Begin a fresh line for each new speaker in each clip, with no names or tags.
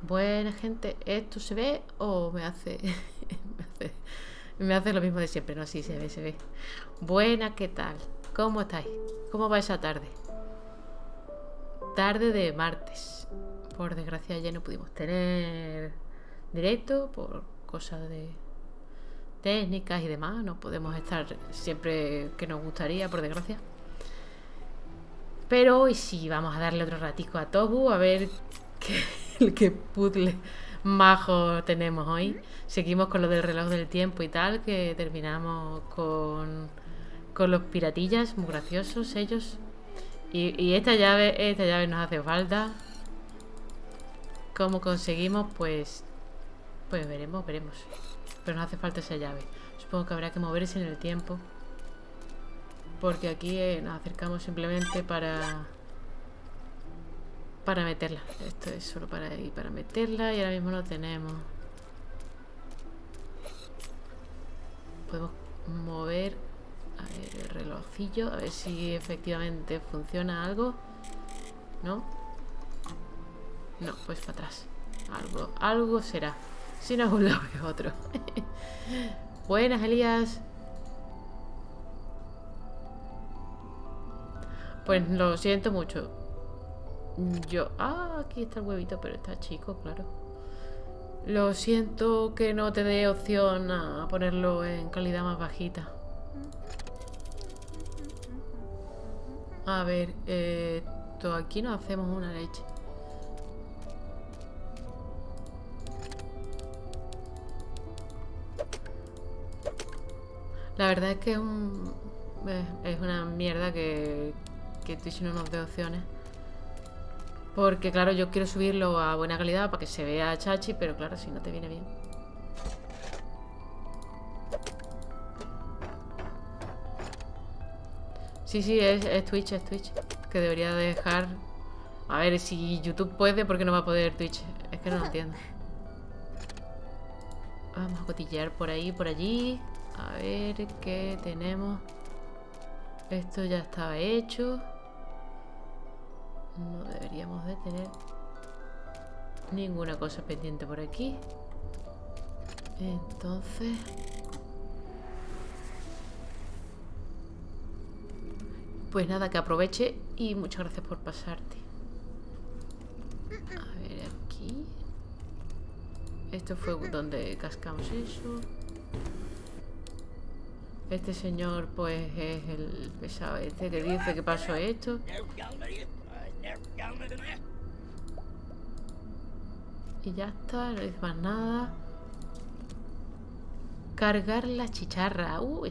Buena gente, ¿esto se ve o me hace... me hace lo mismo de siempre? No, sí, se ve, se ve. Buena, ¿qué tal? ¿Cómo estáis? ¿Cómo va esa tarde? Tarde de martes. Por desgracia ya no pudimos tener directo por cosas de técnicas y demás. No podemos estar siempre que nos gustaría, por desgracia. Pero hoy sí, vamos a darle otro ratico a Tobu a ver qué puzzle majo tenemos hoy. Seguimos con lo del reloj del tiempo y tal, que terminamos con los piratillas, muy graciosos ellos. Y esta llave nos hace falta. ¿Cómo conseguimos? Pues veremos. Pero nos hace falta esa llave. Supongo que habrá que moverse en el tiempo. Porque aquí nos acercamos simplemente para meterla. Esto es solo para ir para meterla y ahora mismo lo tenemos. Podemos mover a ver, el relojillo, a ver si efectivamente funciona algo. ¿No? No, pues para atrás. Algo será. Si no es un lado es otro. Buenas, Elías. Pues lo siento mucho. Aquí está el huevito, pero está chico, claro. Lo siento que no te dé opción a ponerlo en calidad más bajita. A ver, esto aquí nos hacemos una leche. La verdad es que es una mierda que Twitch no nos dé opciones. Porque claro, yo quiero subirlo a buena calidad para que se vea chachi, pero claro, si no te viene bien. Sí, es Twitch, es Twitch. Que debería dejar... A ver, si YouTube puede, ¿por qué no va a poder Twitch? Es que no lo entiendo. Vamos a cotillear por ahí, por allí. A ver qué tenemos. Esto ya estaba hecho. No deberíamos de tener ninguna cosa pendiente por aquí. Entonces... Pues nada, que aproveche y muchas gracias por pasarte. A ver, aquí. Esto fue donde cascamos eso. Este señor, pues, es el pesado este que dice que pasó esto. Y ya está, no dice más nada. Cargar la chicharra. Uy.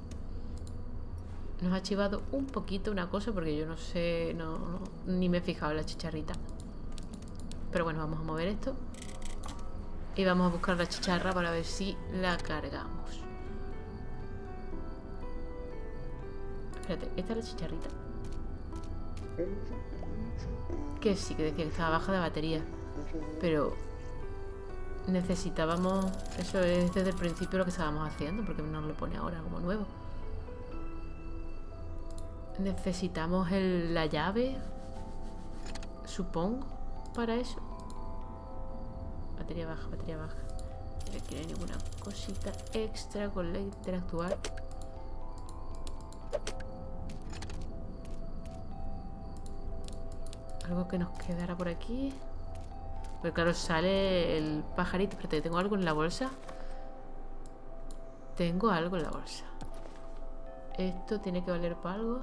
Nos ha chivado un poquito una cosa porque yo no sé, ni me he fijado en la chicharrita. Pero bueno, vamos a mover esto. Y vamos a buscar la chicharra para ver si la cargamos. Espérate, ¿esta es la chicharrita? Que sí, que decía que estaba baja de batería. Pero necesitábamos... Eso es desde el principio lo que estábamos haciendo, porque nos lo pone ahora como nuevo. Necesitamos la llave, supongo, para eso. Batería baja, batería baja. Aquí no hay ninguna cosita extra con la que interactuar. Algo que nos quedara por aquí. Pero claro, sale el pajarito. Espérate, ¿tengo algo en la bolsa? Tengo algo en la bolsa. Esto tiene que valer para algo.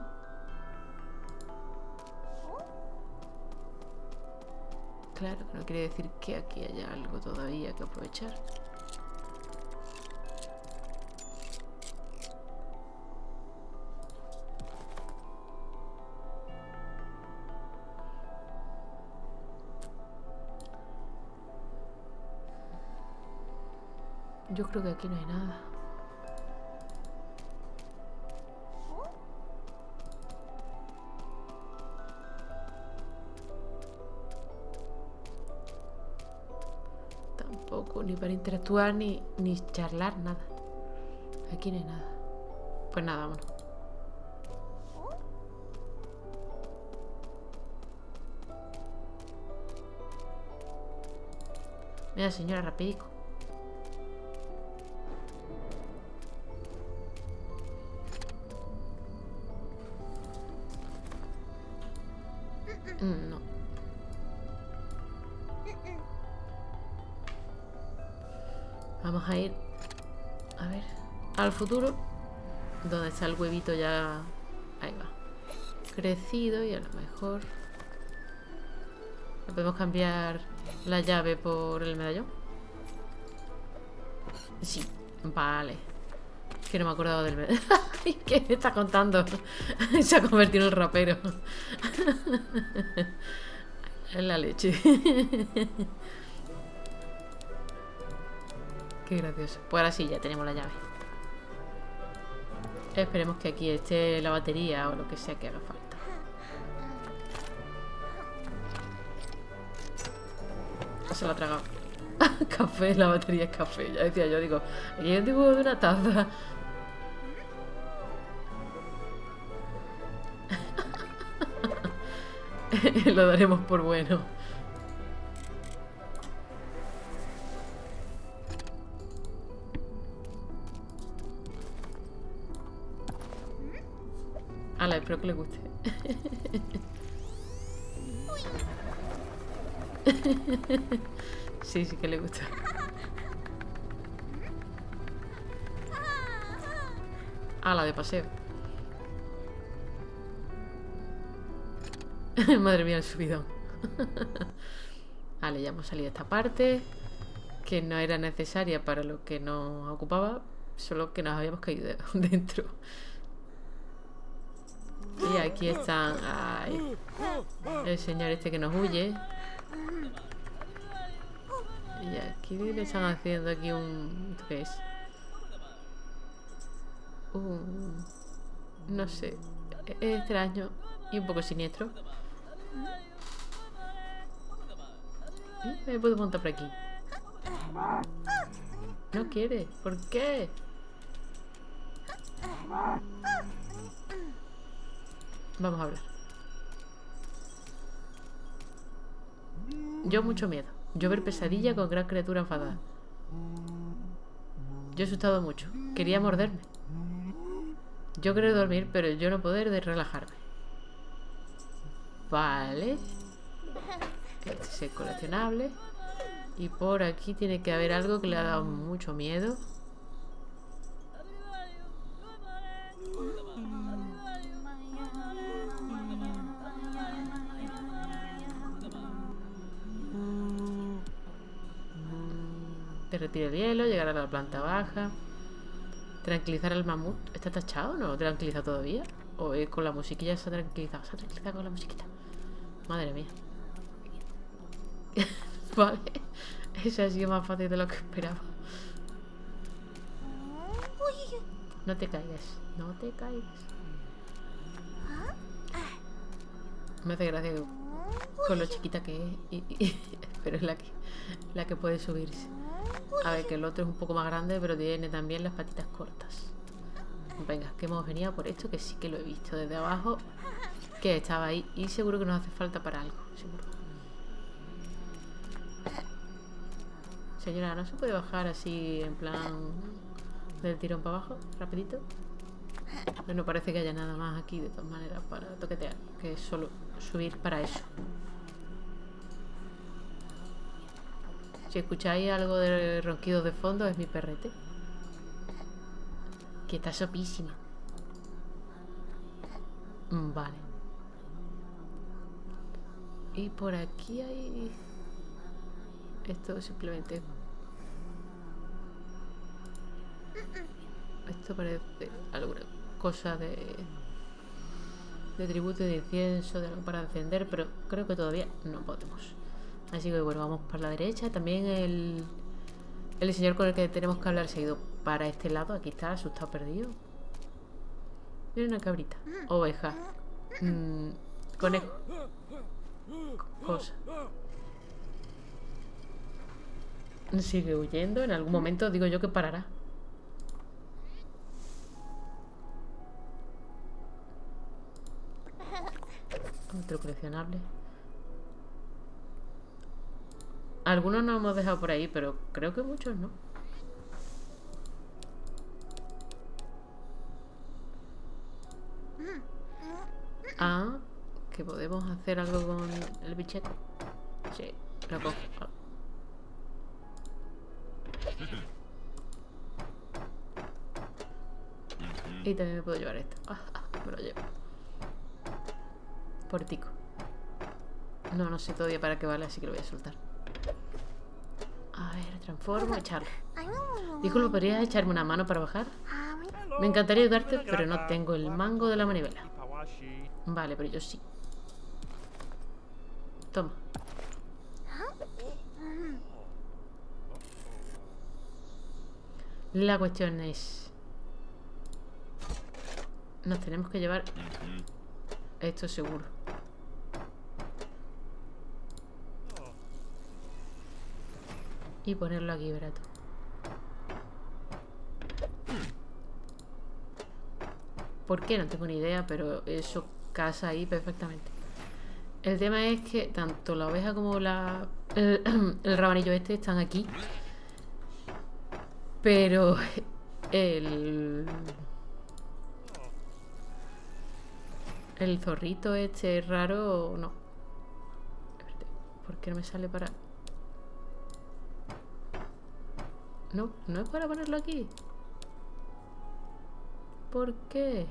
Claro, no quiere decir que aquí haya algo todavía que aprovechar. Yo creo que aquí no hay nada. Tampoco, ni para interactuar, ni charlar, nada. Aquí no hay nada. Pues nada, vámonos. Mira, señora, rapidico. No. Vamos a ir, a ver, al futuro, donde está el huevito ya. Ahí va. Crecido, y a lo mejor ¿le podemos cambiar la llave por el medallón? Sí, vale. Que no me he acordado del medallón. ¿Qué me está contando? Se ha convertido en el rapero. Es la leche. Qué gracioso. Pues ahora sí, ya tenemos la llave. Esperemos que aquí esté la batería o lo que sea que haga falta. Se lo ha tragado. Café, la batería es café. Ya decía yo, digo, aquí hay un dibujo de una taza. Lo daremos por bueno. Ala, espero que le guste. Sí, sí que le gusta. Ala, de paseo. Madre mía, el subidón. Vale, ya hemos salido de esta parte, que no era necesaria para lo que nos ocupaba, solo que nos habíamos caído dentro. Y aquí están. Ay, el señor este que nos huye. Y aquí le están haciendo aquí un... ¿Qué es? No sé. Es extraño y un poco siniestro. Me puedo montar por aquí. No quiere. ¿Por qué? Vamos a hablar. Yo mucho miedo. Yo ver pesadilla con gran criatura enfadada. Yo he asustado mucho. Quería morderme. Yo querer dormir, pero yo no poder de relajarme. Vale. Este es el coleccionable. Y por aquí tiene que haber algo que le ha dado mucho miedo. Derretir el hielo, llegar a la planta baja. Tranquilizar al mamut. ¿Está tachado o no? ¿Tranquiliza todavía? ¿O es con la musiquilla se ha tranquilizado? Se ha tranquilizado con la musiquita. Madre mía. Vale. Eso ha sido más fácil de lo que esperaba. No te caigas. No te caigas. Me hace gracia con lo chiquita que es. Pero es la que puede subirse. A ver, que el otro es un poco más grande, pero tiene también las patitas cortas. Venga, que hemos venido por esto, que sí que lo he visto desde abajo. Que estaba ahí y seguro que nos hace falta para algo. Seguro. Señora, ¿no se puede bajar así en plan del tirón para abajo? Rapidito. No parece que haya nada más aquí de todas maneras para toquetear, que es solo subir para eso. Si escucháis algo de ronquidos de fondo, es mi perrete, que está sopísima. Vale. Y por aquí hay... Esto simplemente... Esto parece alguna cosa de tributo de incienso, de algo para encender, pero creo que todavía no podemos. Así que bueno, vamos por la derecha. También el señor con el que tenemos que hablar se ha ido para este lado. Aquí está, asustado, perdido. Mira una cabrita. Oveja. Conejo. Cosa. Sigue huyendo. En algún momento digo yo que parará. Otro coleccionable. Algunos nos hemos dejado por ahí, pero creo que muchos no. Ah, que podemos hacer algo con el bicheco. Sí, lo cojo. Y también me puedo llevar esto. Me lo llevo. Portico. No sé todavía para qué vale, así que lo voy a soltar. A ver, transformo, echarlo. Disculpa, ¿podrías echarme una mano para bajar? Me encantaría ayudarte, pero no tengo el mango de la manivela. Vale, pero yo sí. Toma. La cuestión es... Nos tenemos que llevar... Esto seguro. Y ponerlo aquí, barato. ¿Por qué? No tengo ni idea, pero eso casa ahí perfectamente. El tema es que tanto la oveja como el rabanillo este están aquí. Pero el zorrito este raro, no. ¿Por qué no me sale para...? No, no es para ponerlo aquí. ¿Por qué?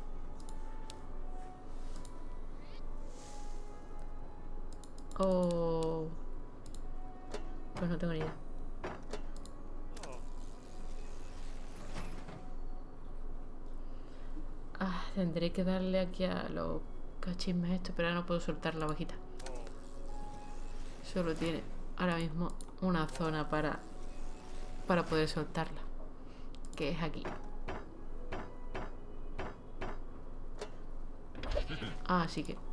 Oh... Pues no tengo ni idea. Tendré que darle aquí a los cachismes estos, pero ahora no puedo soltar la ovejita. Solo tiene ahora mismo una zona para poder soltarla, que es aquí. Así que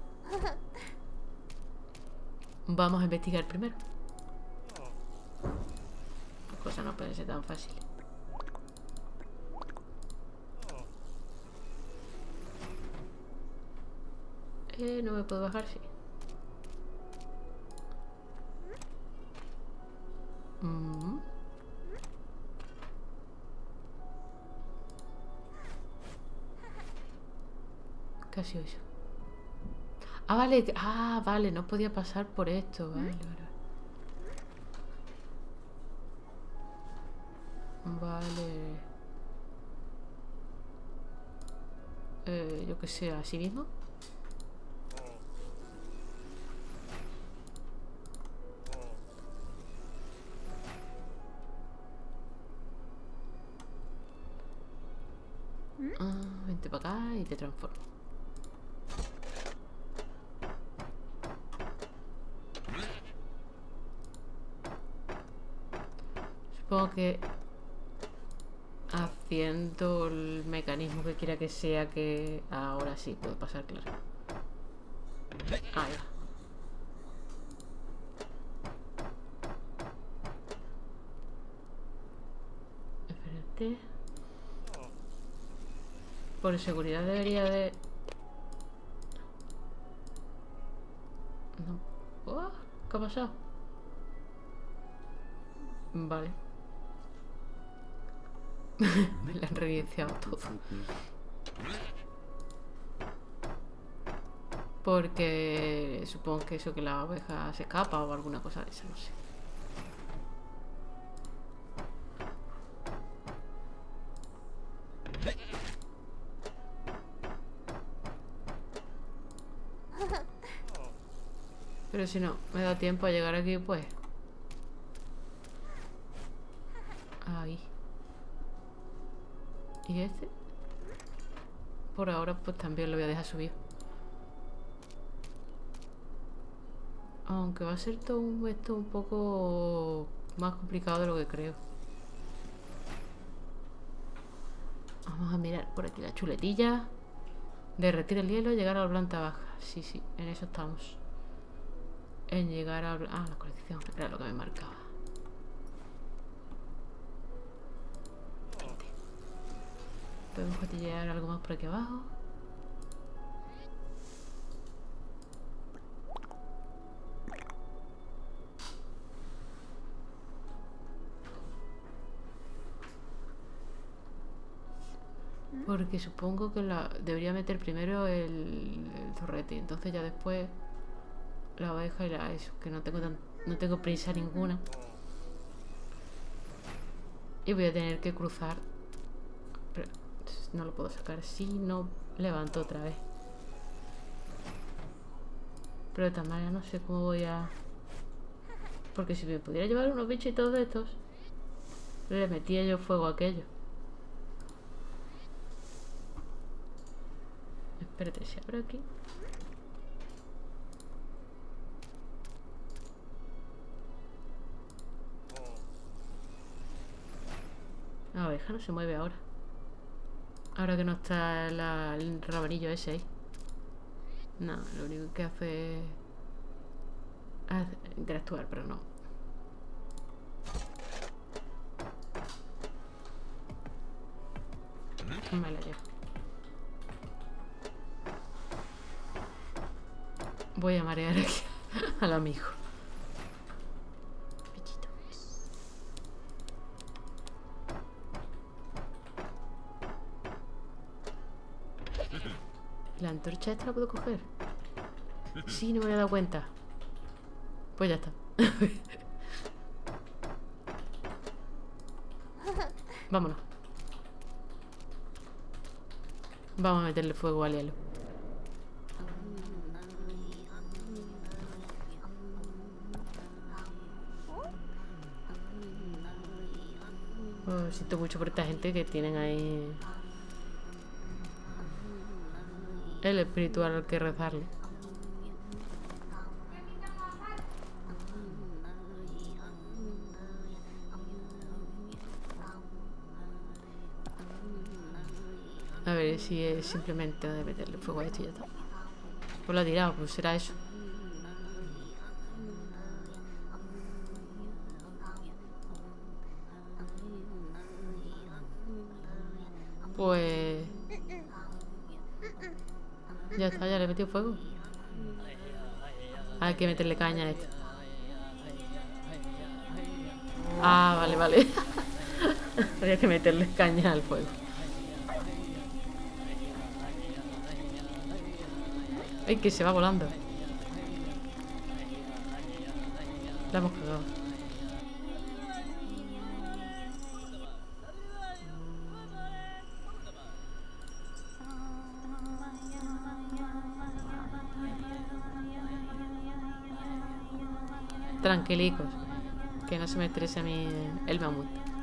vamos a investigar primero. Las cosas no pueden ser tan fáciles. No me puedo bajar, sí. ¿Qué ha sido eso? Vale. Vale, no podía pasar por esto. Vale. Yo qué sé, así mismo. Vente para acá y te transformo. Supongo que haciendo el mecanismo que quiera que sea, que ahora sí puedo pasar, claro. Ahí va. Espérate. Por seguridad debería de... No. ¿Qué ha pasado? Vale. Me la han reiniciado todo. Porque supongo que eso, que la oveja se escapa o alguna cosa de esa, no sé. Pero si no me da tiempo a llegar aquí, pues... Ahí. ¿Y este? Por ahora pues también lo voy a dejar subir. Aunque va a ser todo esto un poco más complicado de lo que creo. Vamos a mirar por aquí la chuletilla. Derretir el hielo y llegar a la planta baja. Sí, en eso estamos. En llegar a... la colección. Era lo que me marcaba. Podemos cotillear algo más por aquí abajo. Porque supongo que debería meter primero el zorrete. Entonces ya después la oveja y eso. Que no tengo prisa ninguna. Y voy a tener que cruzar. Pero no lo puedo sacar. Si no levanto otra vez. Pero de tal manera no sé cómo voy a... Porque si me pudiera llevar unos bichitos de estos, le metía yo fuego a aquello. Espérate, ¿se abre aquí? La oveja no se mueve ahora. Ahora que no está el rabanillo ese ahí. No, lo único que hace es interactuar, pero no. Me la llevo. Voy a marear aquí al amigo. Bichito. ¿La antorcha esta la puedo coger? Sí, no me había dado cuenta. Pues ya está. Vámonos. Vamos a meterle fuego al hielo. Oh, siento mucho por esta gente que tienen ahí el espiritual al que rezarle. A ver si es simplemente de meterle fuego a esto y ya está. Pues lo ha tirado, pues será eso. Pues... ya está, ya le he metido fuego. Hay que meterle caña a esto. Ah, vale, vale. Había que meterle caña al fuego. Ay, que se va volando. La hemos cagado. Tranquilicos. Que no se me estrese a mí el mamut.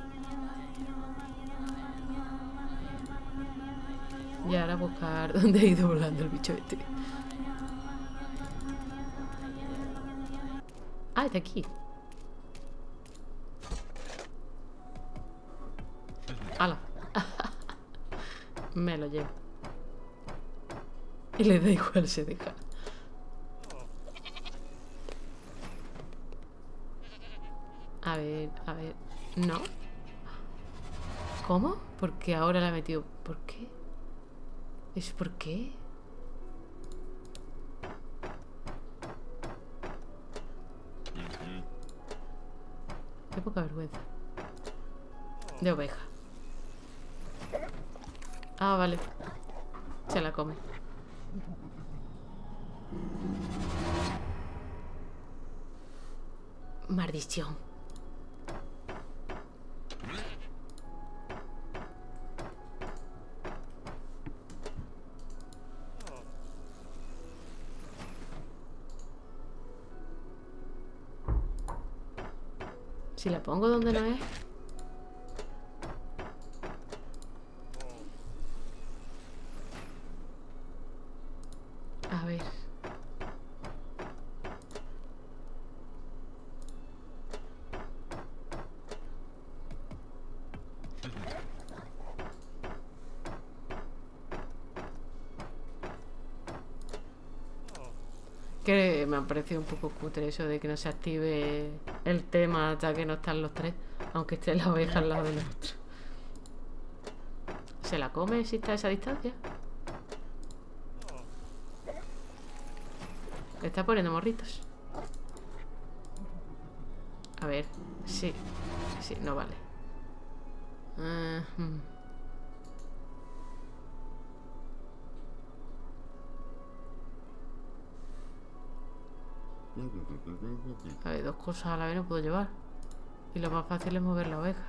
Y ahora buscar dónde ha ido volando el bicho este. Ah, está aquí. ¡Hala! Me lo llevo. Y le da igual, se deja. A ver, a ver. ¿No? ¿Cómo? Porque ahora la ha metido. ¿Por qué? ¿Es por qué? Qué poca vergüenza. De oveja. Ah, vale. Se la come. Maldición. Si la pongo donde no es. A ver. Que me ha parecido un poco cutre eso de que no se active el tema hasta que no están los tres, aunque esté la oveja al lado del otro. ¿Se la come si está a esa distancia? Le está poniendo morritos. A ver, sí. Sí, no vale. A ver, 2 cosas a la vez no puedo llevar. Y lo más fácil es mover la oveja.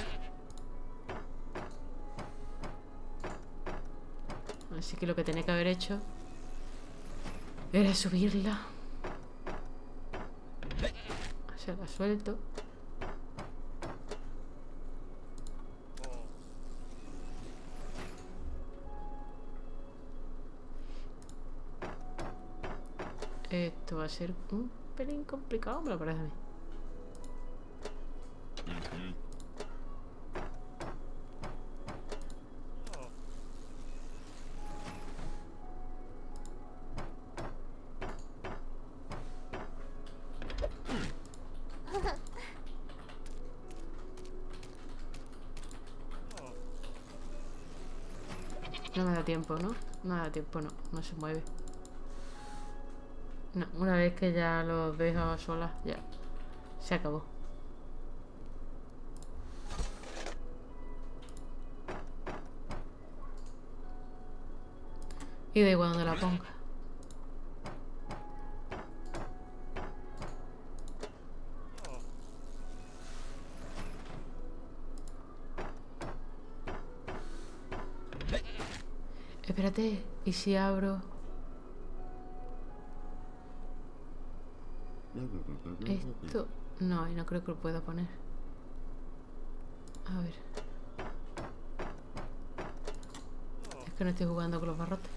Así que lo que tenía que haber hecho era subirla. O sea, la suelto. Esto va a ser un pelín complicado, me lo parece a mí. No me da tiempo, ¿no? No me da tiempo, no. No se mueve. No, una vez que ya los dejo solas, ya. Se acabó. Y da igual donde la ponga. Espérate, ¿y si abro esto? No, y no creo que lo pueda poner. A ver. Es que no estoy jugando con los barrotes.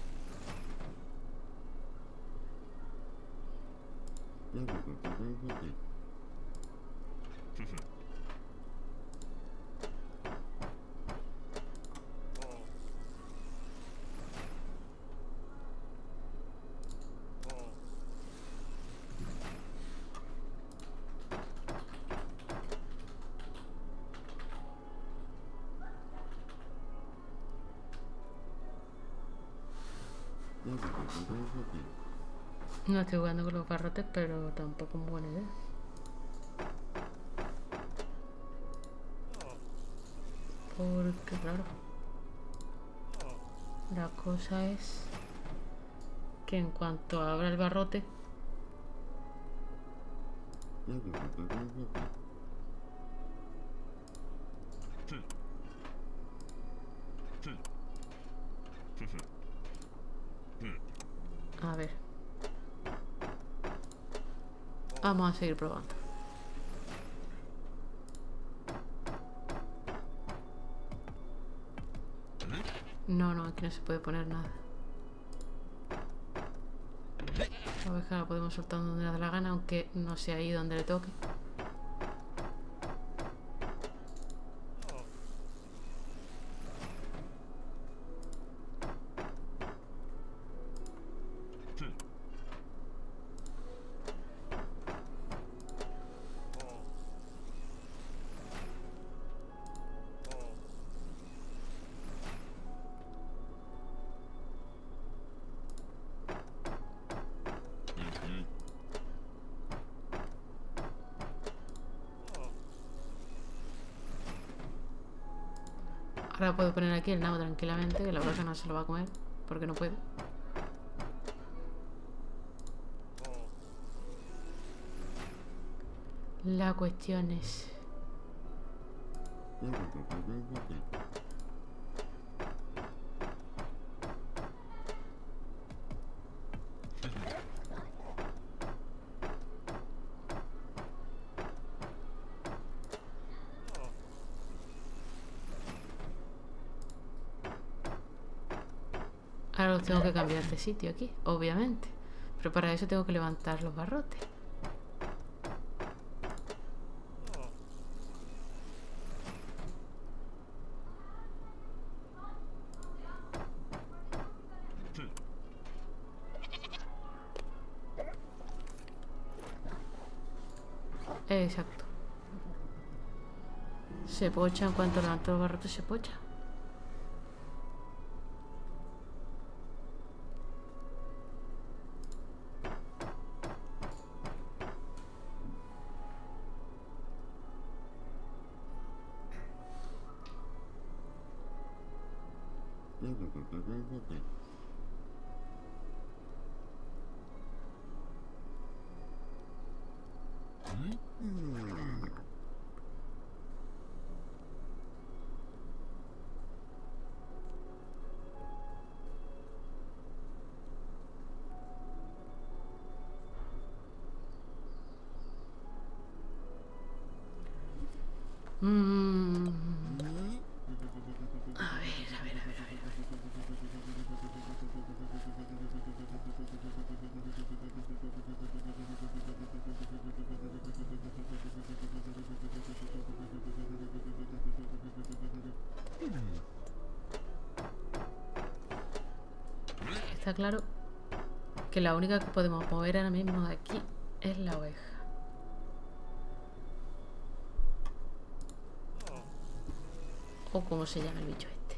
No estoy jugando con los barrotes, pero tampoco es buena idea. Porque, claro, la cosa es que en cuanto abra el barrote, a ver, vamos a seguir probando. No, aquí no se puede poner nada. La oveja la podemos soltar donde le da la gana, aunque no sea ahí donde le toque. Ahora puedo poner aquí el nabo tranquilamente, que la oveja no se lo va a comer, porque no puede. La cuestión es... Ahora los tengo que cambiar de sitio aquí, obviamente. Pero para eso tengo que levantar los barrotes. Exacto. Se pocha en cuanto levanto los barrotes, se pocha. Está claro que la única que podemos mover ahora mismo de aquí es la oveja. O como se llama el bicho este.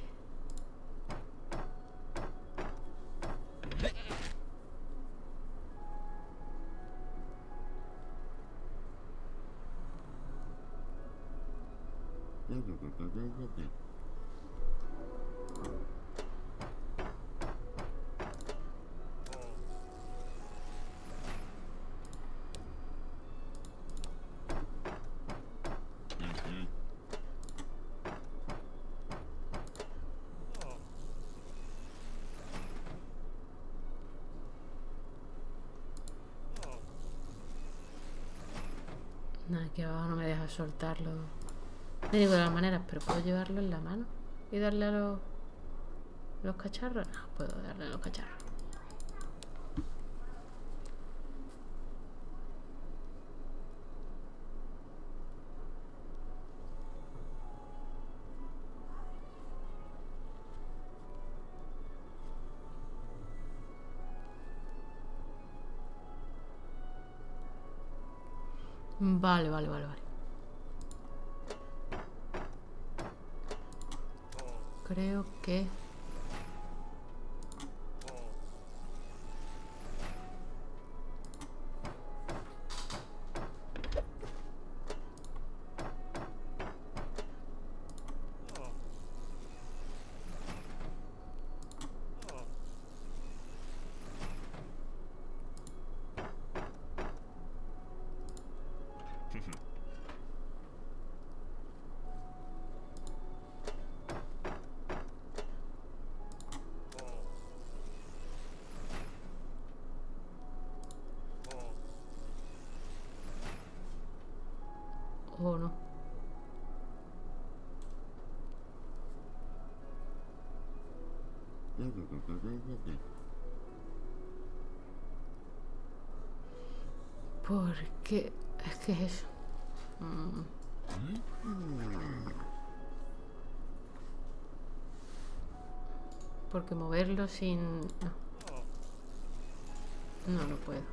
Nada, aquí abajo no me deja soltarlo de ninguna de las maneras, pero puedo llevarlo en la mano y darle a los cacharros. No, puedo darle a los cacharros. Vale. Creo que... ¿O no? Porque... Es que es eso. Porque moverlo sin... No. No puedo.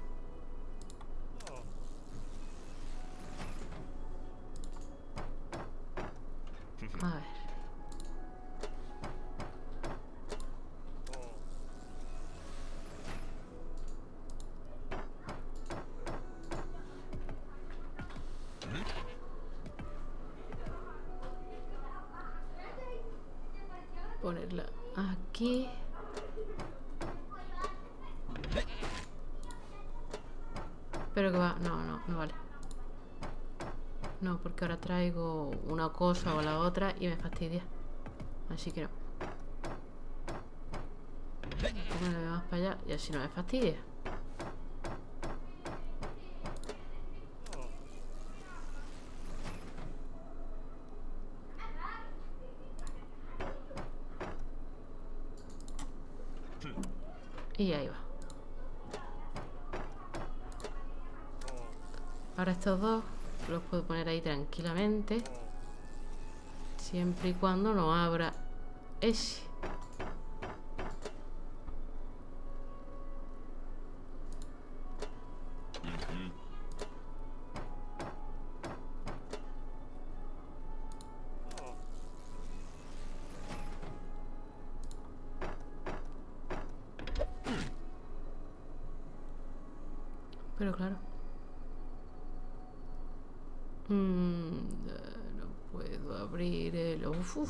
A ver. Ponerla aquí. Pero que va... No vale. No, porque ahora traigo una cosa o la otra y me fastidia. Así que no. Póngale más para allá y así no me fastidia. Y ahí va. Ahora estos dos los puedo poner ahí tranquilamente. Siempre y cuando no abra ese. Pero claro. No puedo abrir el... Uf.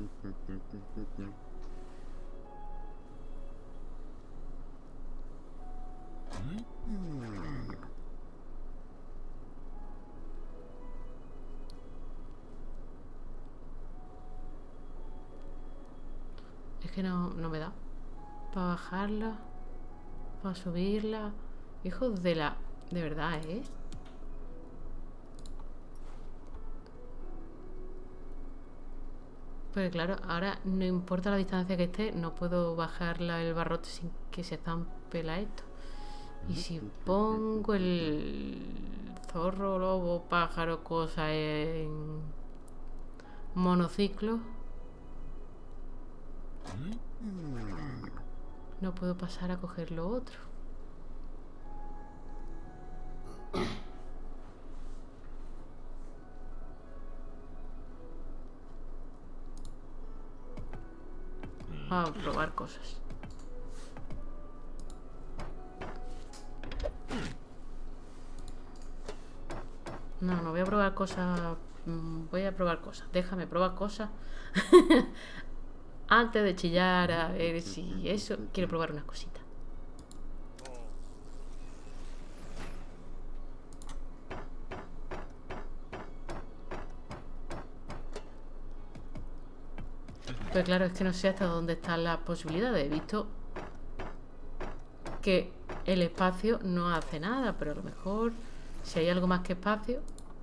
Es que no me da. Para bajarla. Para subirla. Hijos de la... De verdad, ¿eh? Pero claro, ahora no importa la distancia que esté, no puedo bajarla el barrote sin que se estampela esto. Y si pongo el zorro, lobo, pájaro, cosa en monociclo, No puedo pasar a coger lo otro. Vamos a probar cosas. No, no voy a probar cosas. Voy a probar cosas. Déjame probar cosas. Antes de chillar, a ver si eso. Quiero probar unas cositas. Pues claro, es que no sé hasta dónde están las posibilidades. He visto que el espacio no hace nada, pero a lo mejor si hay algo más que espacio.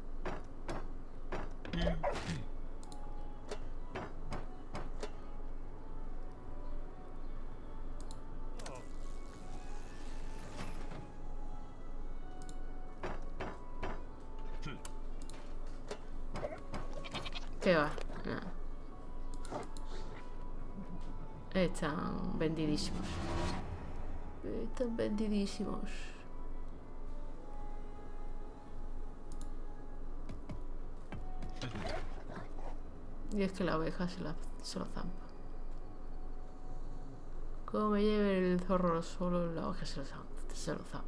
¿Qué va? Nada. Están vendidísimos. Están vendidísimos. Y es que la oveja se lo zampa. Como me lleve el zorro solo, la oveja se lo zampa.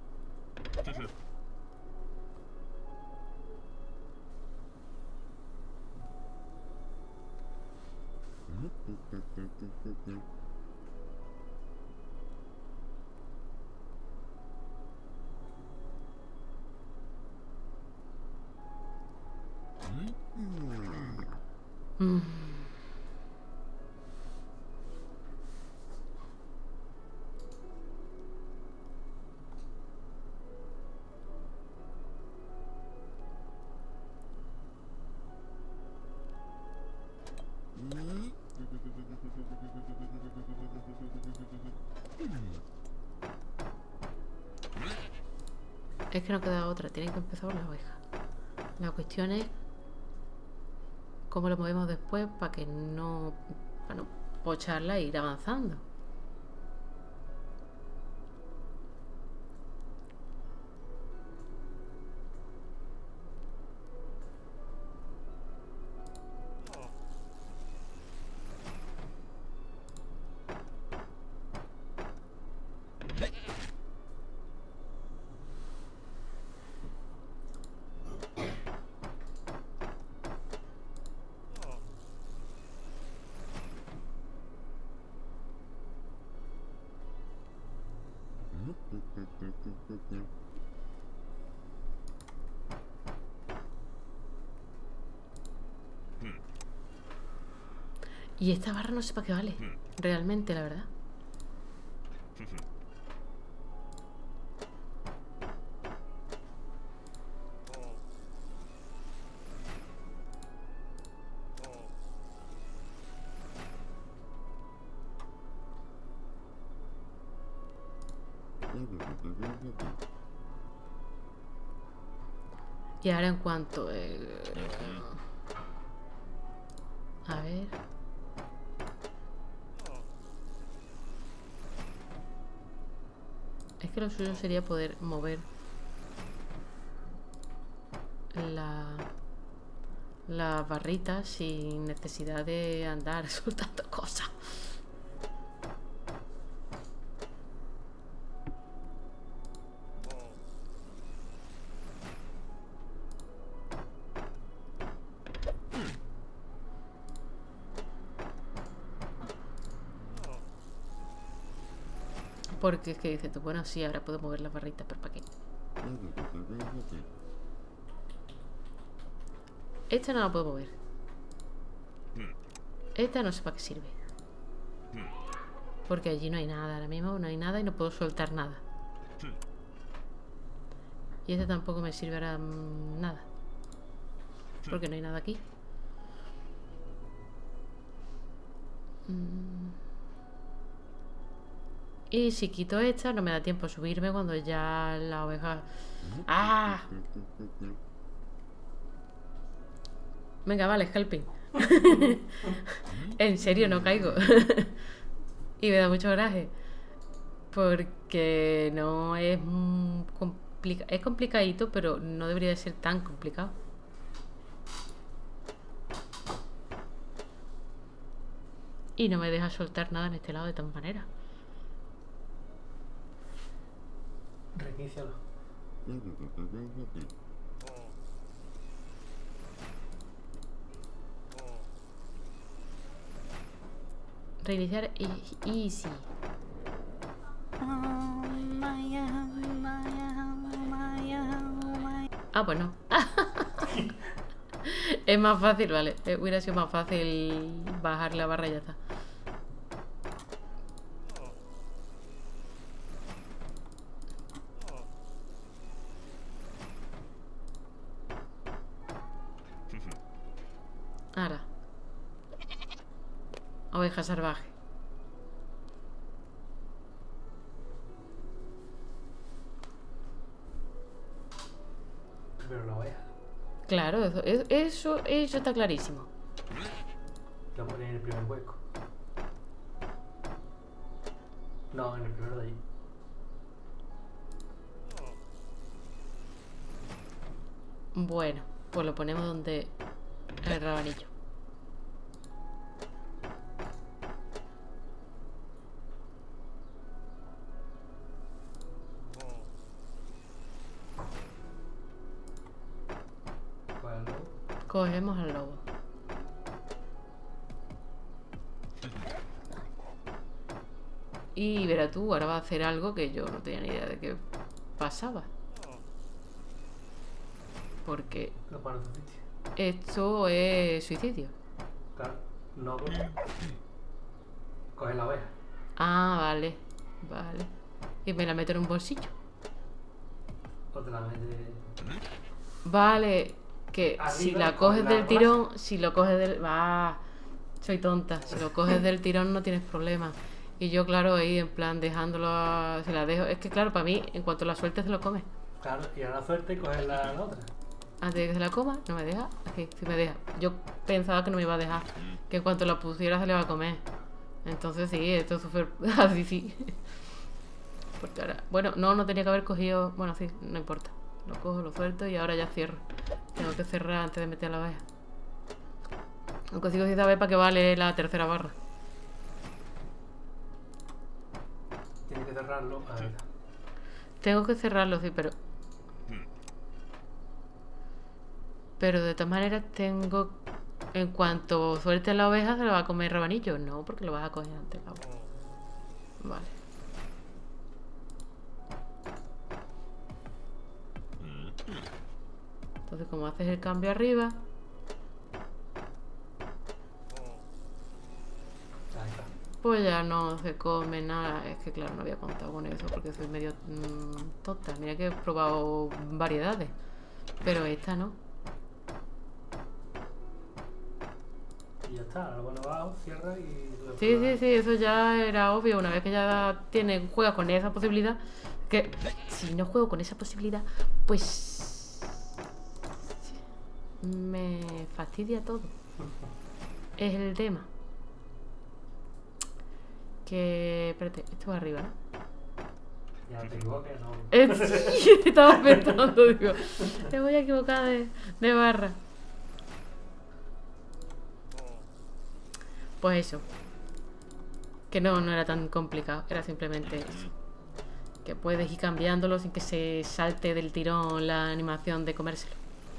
Es que no queda otra, tienen que empezar por la oveja. La cuestión es cómo lo movemos después para que no... para no pocharla e ir avanzando. Y esta barra no sé para qué vale. Realmente, la verdad. Y ahora en cuanto... a ver... Es que lo suyo sería poder mover la barrita sin necesidad de andar soltando cosas. Porque es que dices tú, bueno, sí, ahora puedo mover las barritas, pero ¿para qué? Esta no la puedo mover. Esta no sé para qué sirve. Porque allí no hay nada, ahora mismo no hay nada y no puedo soltar nada. Y esta tampoco me sirve ahora nada. Porque no hay nada aquí. Y si quito esta, no me da tiempo a subirme cuando ya la oveja... ¡Ah! Venga, vale, scalping. En serio, no caigo. Y me da mucho coraje. Porque no es es complicadito, pero no debería de ser tan complicado. Y no me deja soltar nada en este lado de tal manera.
Reinícialo.
Reiniciar easy. Ah, pues no. Es más fácil, vale. Hubiera sido más fácil bajar la barra y ya está. Ahora. Oveja salvaje.
Pero la oveja.
Claro, eso está clarísimo.
Lo pones en el primer hueco. No, en el primero de allí.
Bueno, pues lo ponemos donde el rabanillo. Cogemos al lobo. Y verá tú, ahora va a hacer algo que yo no tenía ni idea de que pasaba. Porque
Lo pones en tu sitio.
esto es suicidio.
Claro, no. Coge la oveja.
Ah, vale. Vale. Y me la meto en un bolsillo.
O te la metes.
Vale. Que
Arriba,
si la
coge
coges
la
del
raza.
tirón, si lo coges del... Va, soy tonta. Si lo coges del tirón no tienes problema. Y yo, claro, ahí en plan dejándolo se la dejo. Es que claro, para mí, en cuanto la sueltes se lo come.
Claro, y a la suerte coges la otra.
Antes de que se la coma, no me deja. Aquí, sí me deja. Yo pensaba que no me iba a dejar. Que en cuanto la pusiera se le va a comer. Entonces sí, esto es súper... Así sí. Porque ahora... Bueno, no tenía que haber cogido... Bueno, sí, no importa. Lo cojo, lo suelto y ahora ya cierro. Tengo que cerrar antes de meter la oveja. Aunque sigo sin saber para qué vale la tercera barra.
Tienes que cerrarlo. A ver.
Tengo que cerrarlo, sí, pero... Pero de todas maneras tengo... En cuanto suelte la oveja, ¿se la va a comer el rabanillo? No, porque lo vas a coger antes la oveja. Vale. Entonces, como haces el cambio arriba...
Ahí está.
Pues ya no se come nada. Es que claro, no había contado con eso porque soy medio tonta. Mira que he probado variedades, pero esta no.
Y ya está. Ahora pones abajo, cierra y...
Sí, eso ya era obvio. Una vez que ya juegas con esa posibilidad, que si no juego con esa posibilidad, pues me fastidia todo. Es el tema. Que... Espérate, esto va arriba, ¿no?
Ya te equivoques, no.
Sí, estaba pensando, digo, te voy a equivocar de barra. Pues eso. Que no era tan complicado, era simplemente eso. Que puedes ir cambiándolo sin que se salte del tirón la animación de comérselo.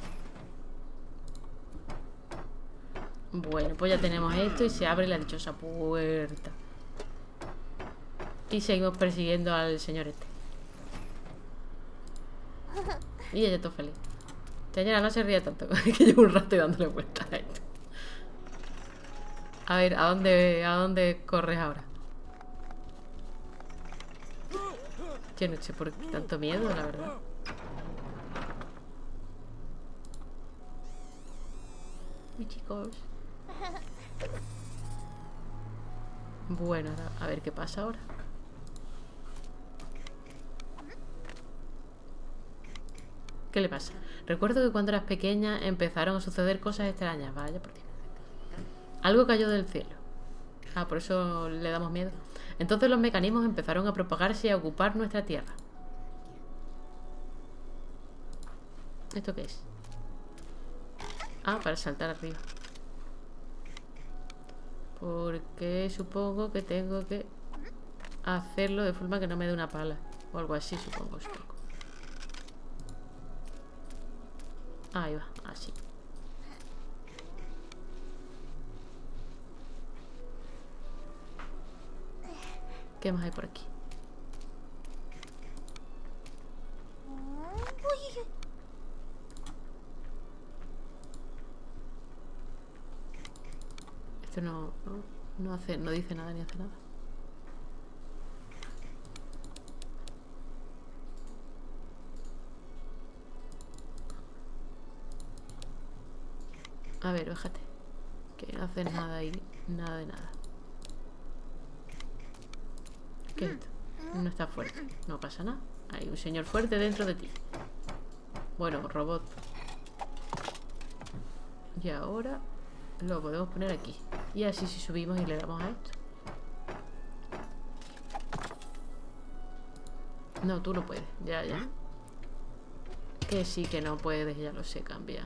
Bueno, pues ya tenemos esto y se abre la dichosa puerta. Y seguimos persiguiendo al señor este. Y ella está feliz. Señora, no se ría tanto. Que llevo un rato dándole vueltas a esto. A ver, ¿a dónde corres ahora? Yo no sé por qué tanto miedo, la verdad. Uy, chicos. Bueno, a ver qué pasa ahora. ¿Qué le pasa? Recuerdo que cuando eras pequeña empezaron a suceder cosas extrañas. Vaya por Dios. Algo cayó del cielo. Ah, por eso le damos miedo. Entonces los mecanismos empezaron a propagarse y a ocupar nuestra tierra. ¿Esto qué es? Ah, para saltar arriba. Porque supongo que tengo que hacerlo de forma que no me dé una pala. O algo así, supongo. Ahí va, así. ¿Qué más hay por aquí? Esto no hace, no dice nada ni hace nada. A ver, fíjate. Que no hace nada ahí. Nada de nada. ¿Qué es esto? No está fuerte. No pasa nada. Hay un señor fuerte dentro de ti. Bueno, robot. Y ahora lo podemos poner aquí. Y así si subimos y le damos a esto. No, tú no puedes. Ya. Que sí, que no puedes. Ya lo sé, cambia.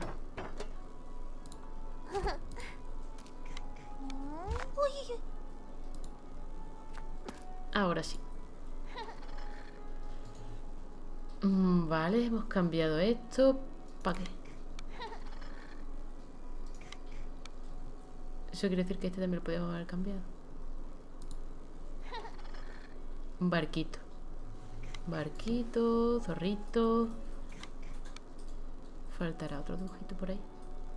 Ahora sí. Vale, hemos cambiado esto. ¿Para qué? Eso quiere decir que este también lo podemos haber cambiado. Un barquito. Barquito, zorrito. Faltará otro dibujito por ahí.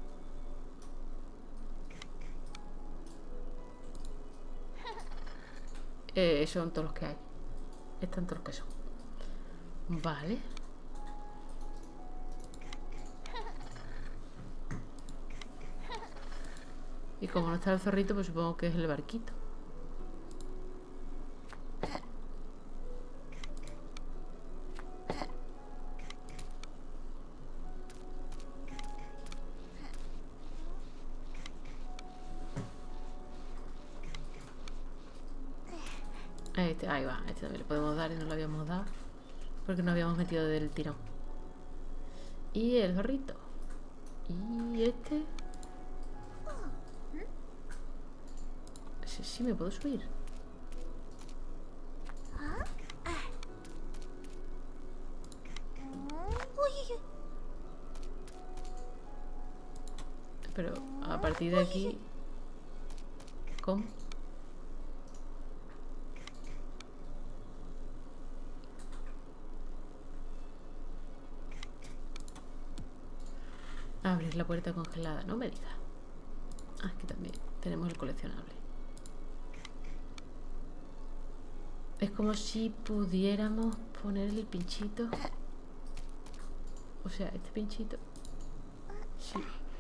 Son todos los que hay. Están todos los que son. Vale. Y como no está el zorrito, pues supongo que es el barquito. Ahí va, este también le podemos dar y no lo habíamos dado. Porque no habíamos metido del tirón. Y el zorrito. Y este. Sí, me puedo subir. Pero a partir de aquí... ¿Cómo? Abrir la puerta congelada, no me digas. Ah, aquí también tenemos el coleccionable. Es como si pudiéramos poner el pinchito. O sea, este pinchito. Sí.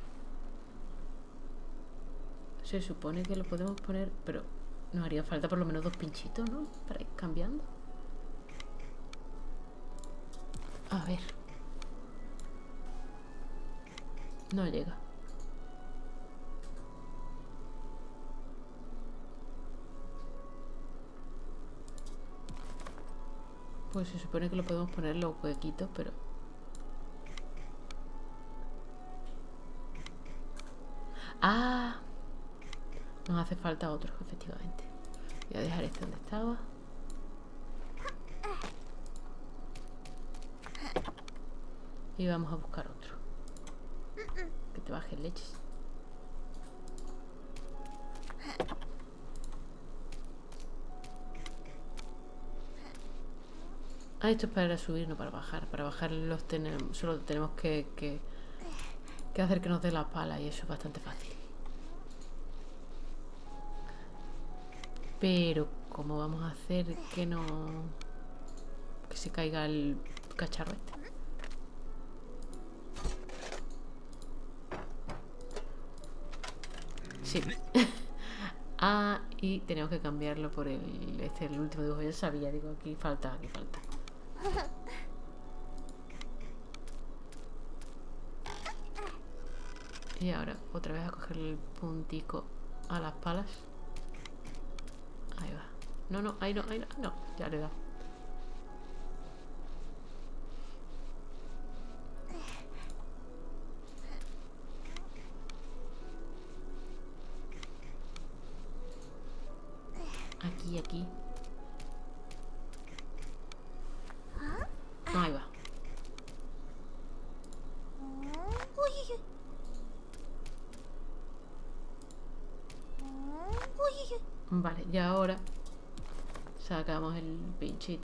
Se supone que lo podemos poner, pero nos haría falta por lo menos 2 pinchitos, ¿no? Para ir cambiando. A ver. No llega. Pues se supone que lo podemos poner en los huequitos, pero... ¡Ah! Nos hace falta otro, efectivamente. Voy a dejar este donde estaba. Y vamos a buscar otro. Que te bajen leches. Ah, esto es para subir, no para bajar. Para bajar los tenemos, solo tenemos que hacer que nos dé la pala y eso es bastante fácil. Pero, ¿cómo vamos a hacer que no... que se caiga el cacharro este? Sí. Ah, y tenemos que cambiarlo por el último dibujo. Yo sabía, digo, aquí falta. Y ahora otra vez a coger el puntico a las palas. Ahí va. No, no, ahí no, ahí no. No, ya le he dado. Aquí, aquí. Ahí va. Vale, y ahora sacamos el pinchito.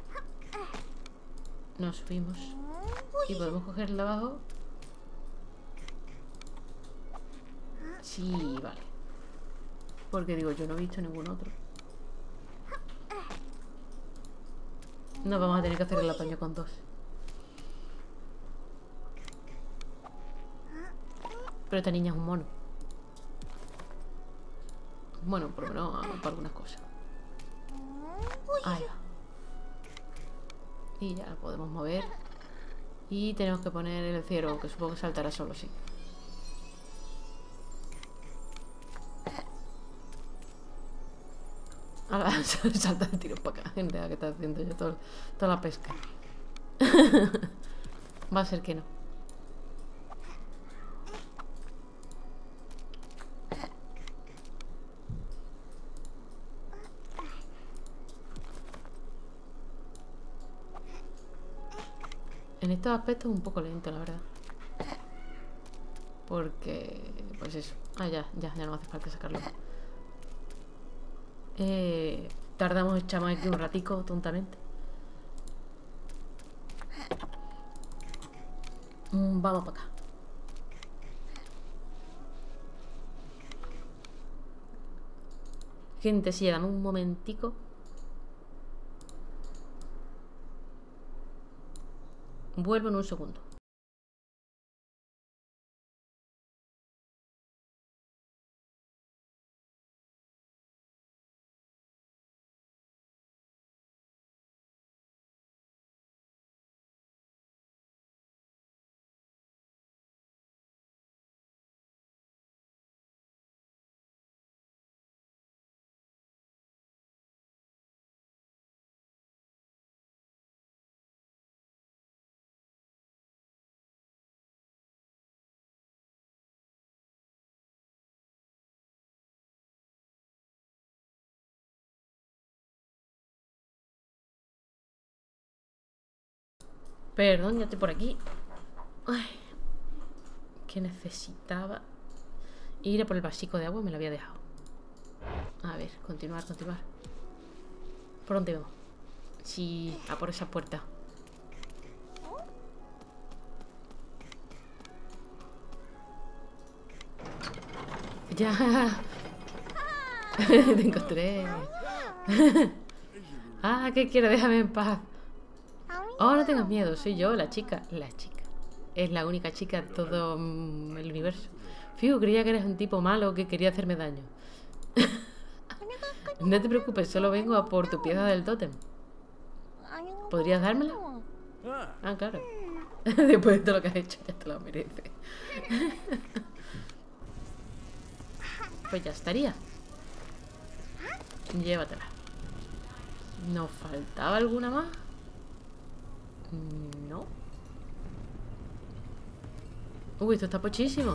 Nos subimos. Y podemos cogerlo abajo. Sí, vale. Porque digo, yo no he visto ningún otro. No vamos a tener que hacer el apaño con dos. Pero esta niña es un mono. Bueno, por lo menos para algunas cosas. Ahí va. Y ya la podemos mover. Y tenemos que poner el ciervo, que supongo que saltará solo, sí. Ahora salta de tiro para acá. En realidad, que está haciendo yo toda la pesca. Va a ser que no. En estos aspectos es un poco lento, la verdad. Porque... pues eso. Ah, ya no hace falta sacarlo. Tardamos, echamos aquí un ratico, tontamente. Vamos para acá. Gente, sí, dame un momentico. Vuelvo en un segundo. Perdón, ya estoy por aquí. Ay, que necesitaba ir a por el vasico de agua, me lo había dejado. A ver, continuar. ¿Por dónde vamos? Sí, a por esa puerta. Ya. Te encontré. Ah, ¿qué quiero? Déjame en paz. Oh, no tengas miedo, soy yo, la chica. La chica. Es la única chica de todo el universo. Fijo, creía que eres un tipo malo que quería hacerme daño. No te preocupes, solo vengo a por tu pieza del tótem. ¿Podrías dármela? Ah, claro. Después de todo lo que has hecho, ya te lo mereces. Pues ya estaría. Llévatela. ¿Nos faltaba alguna más? No. Uy, esto está pochísimo.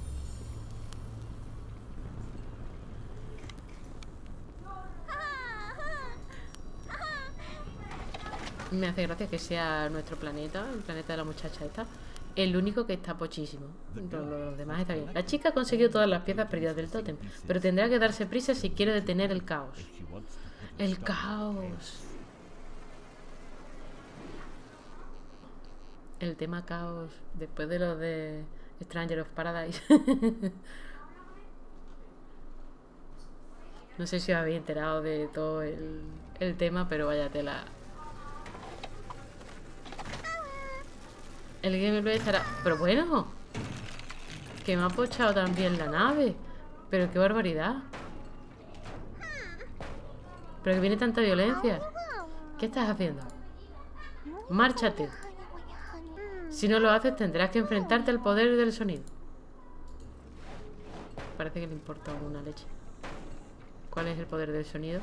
Me hace gracia que sea nuestro planeta, el planeta de la muchacha esta, el único que está pochísimo. Los demás está bien. La chica ha conseguido todas las piezas perdidas del tótem, pero tendrá que darse prisa si quiere detener el caos. El caos. El tema caos, después de lo de Stranger of Paradise. No sé si os habéis enterado de todo el tema, pero vaya tela. El gameplay estará... Pero bueno, que me ha pochado también la nave. Pero qué barbaridad. Pero que viene tanta violencia. ¿Qué estás haciendo? Márchate. Si no lo haces, tendrás que enfrentarte al poder del sonido. Parece que le importa una leche. cuál es el poder del sonido.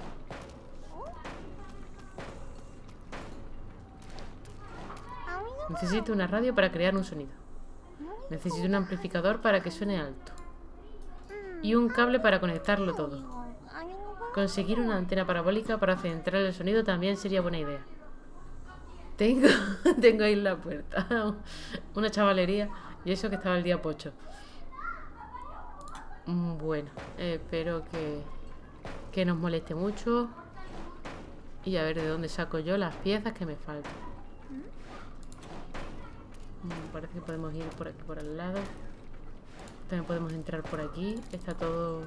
Necesito una radio para crear un sonido. Necesito un amplificador para que suene alto. Y un cable para conectarlo todo. Conseguir una antena parabólica para centrar el sonido también sería buena idea. Tengo ahí la puerta. Una chavalería. Y eso que estaba el día pocho. Bueno, espero que nos moleste mucho. Y a ver de dónde saco yo las piezas que me faltan. Parece que podemos ir por aquí, por al lado. También podemos entrar por aquí. Está todo...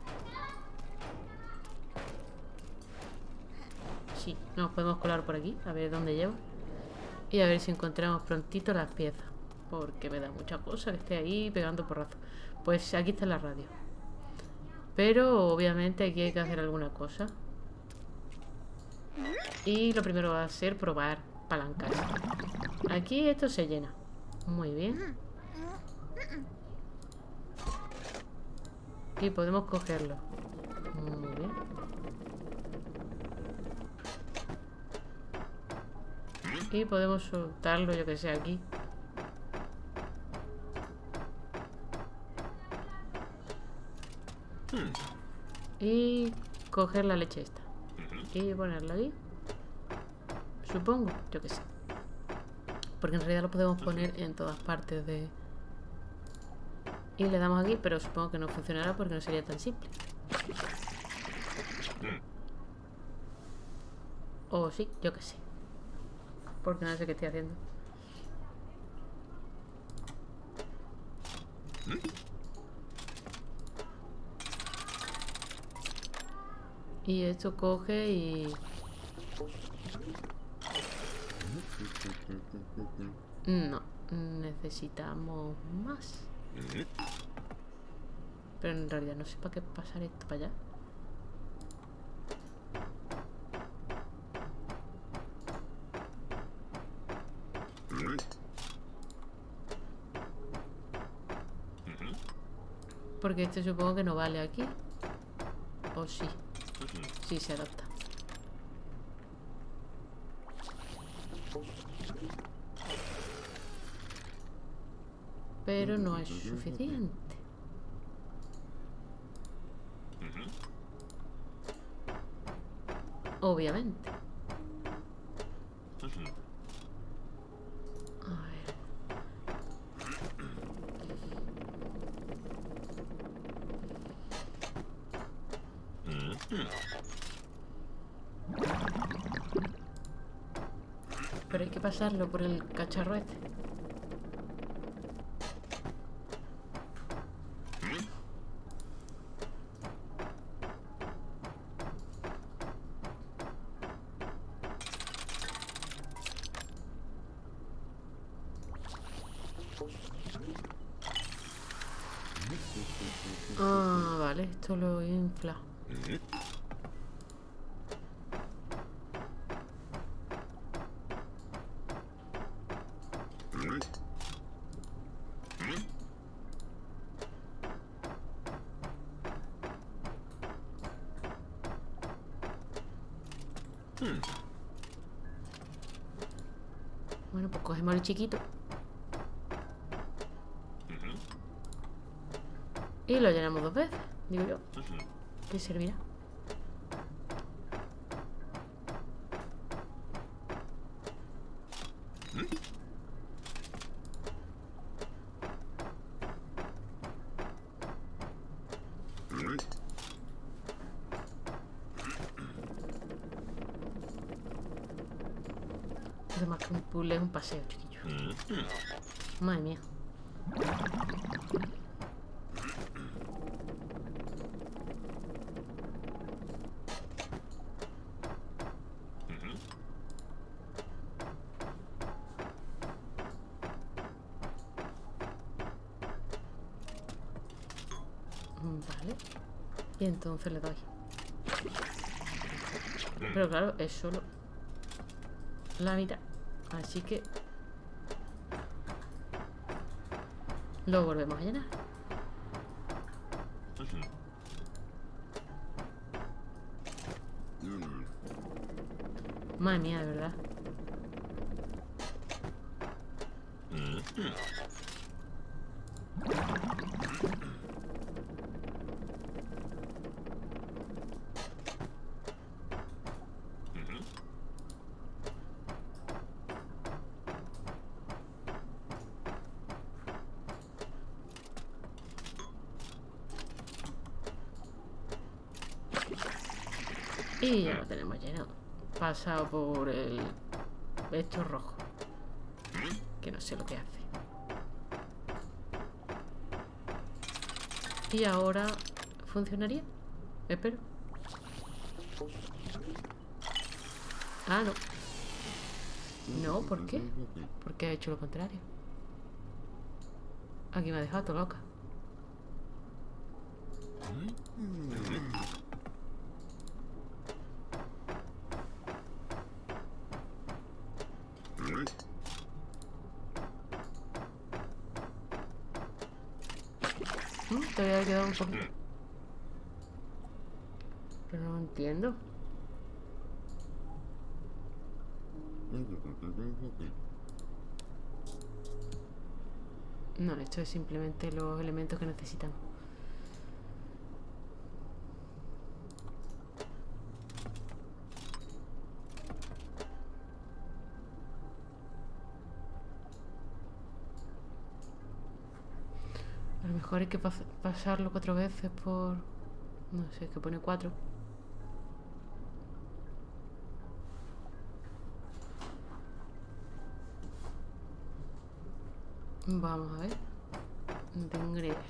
Sí, nos podemos colar por aquí. A ver dónde lleva. Y a ver si encontramos prontito las piezas. Porque me da mucha cosa que esté ahí pegando porrazos. Pues aquí está la radio. Pero obviamente aquí hay que hacer alguna cosa. Y lo primero va a ser probar palancas. Aquí esto se llena. Muy bien. Aquí podemos cogerlo. Muy bien. Y podemos soltarlo, yo que sé, aquí. Y coger la leche esta. Y ponerla aquí. Supongo, yo que sé. Porque en realidad lo podemos poner en todas partes de... Y le damos aquí, pero supongo que no funcionará porque no sería tan simple. O sí, yo que sé. Porque no sé qué estoy haciendo. Y esto coge y... No, necesitamos más. Pero en realidad no sé para qué pasar esto para allá. Porque este supongo que no vale aquí. ¿O sí? Sí, se adapta. Pero no es suficiente. Obviamente. A ver. Pero hay que pasarlo por el cacharro este. Ah, vale, esto lo infla. Bueno, pues cogemos el chiquito. Y lo llenamos 2 veces, digo yo. ¿Qué servirá? Además que un puzzle es un paseo, chiquillo. Madre mía. Vale. Y entonces le doy. Pero claro, es solo la mitad. Así que lo volvemos a llenar. Madre mía, de verdad. Y ya lo tenemos lleno. Pasado por el... esto rojo. Que no sé lo que hace. Y ahora... ¿funcionaría? Espero. Ah, no. No, ¿por qué? Porque ha hecho lo contrario. Aquí me ha dejado todo loca. Te había quedado un poquito. Pero no entiendo. No, esto es simplemente los elementos que necesitan. A lo mejor hay que pasarlo 4 veces por... no sé, que pone 4. Vamos a ver. No tengo ni idea.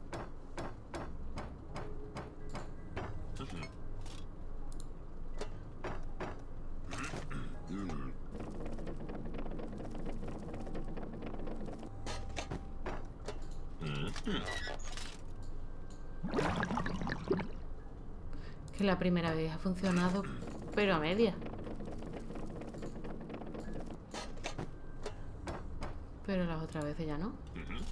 Que la primera vez ha funcionado, pero a media. Pero las otras veces ya no.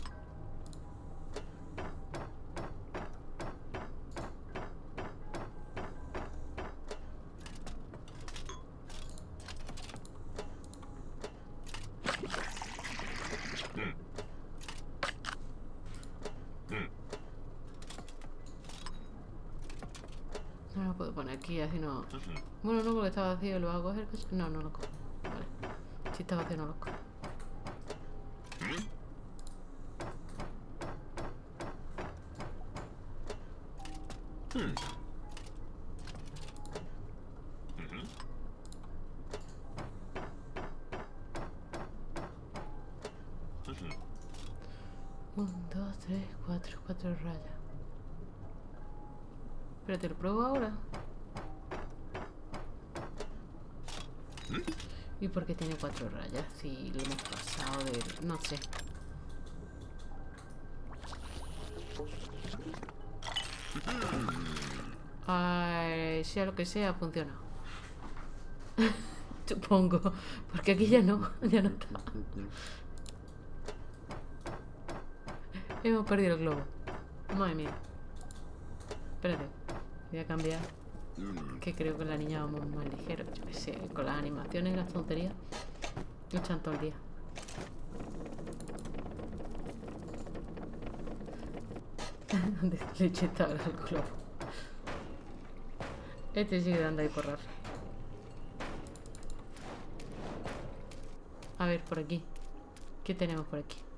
No lo puedo poner aquí, así no... Bueno, no, porque está vacío. ¿Lo hago coger? No, no lo cojo. Vale. Si está vacío, no lo cojo. Un, dos, tres, cuatro rayas. Pero te lo pruebo ahora. ¿Y por qué tiene 4 rayas? Si lo hemos pasado de... no sé. Ay, sea lo que sea, funciona. Supongo. Porque aquí ya no está. Hemos perdido el globo. Madre mía. Espérate. Voy a cambiar. Que creo que la niña vamos más ligero. Yo qué sé, con las animaciones y las tonterías. Echan todo el día. ¿Dónde leche está el globo? Este sigue dando ahí por rar. A ver, por aquí. ¿Qué tenemos por aquí?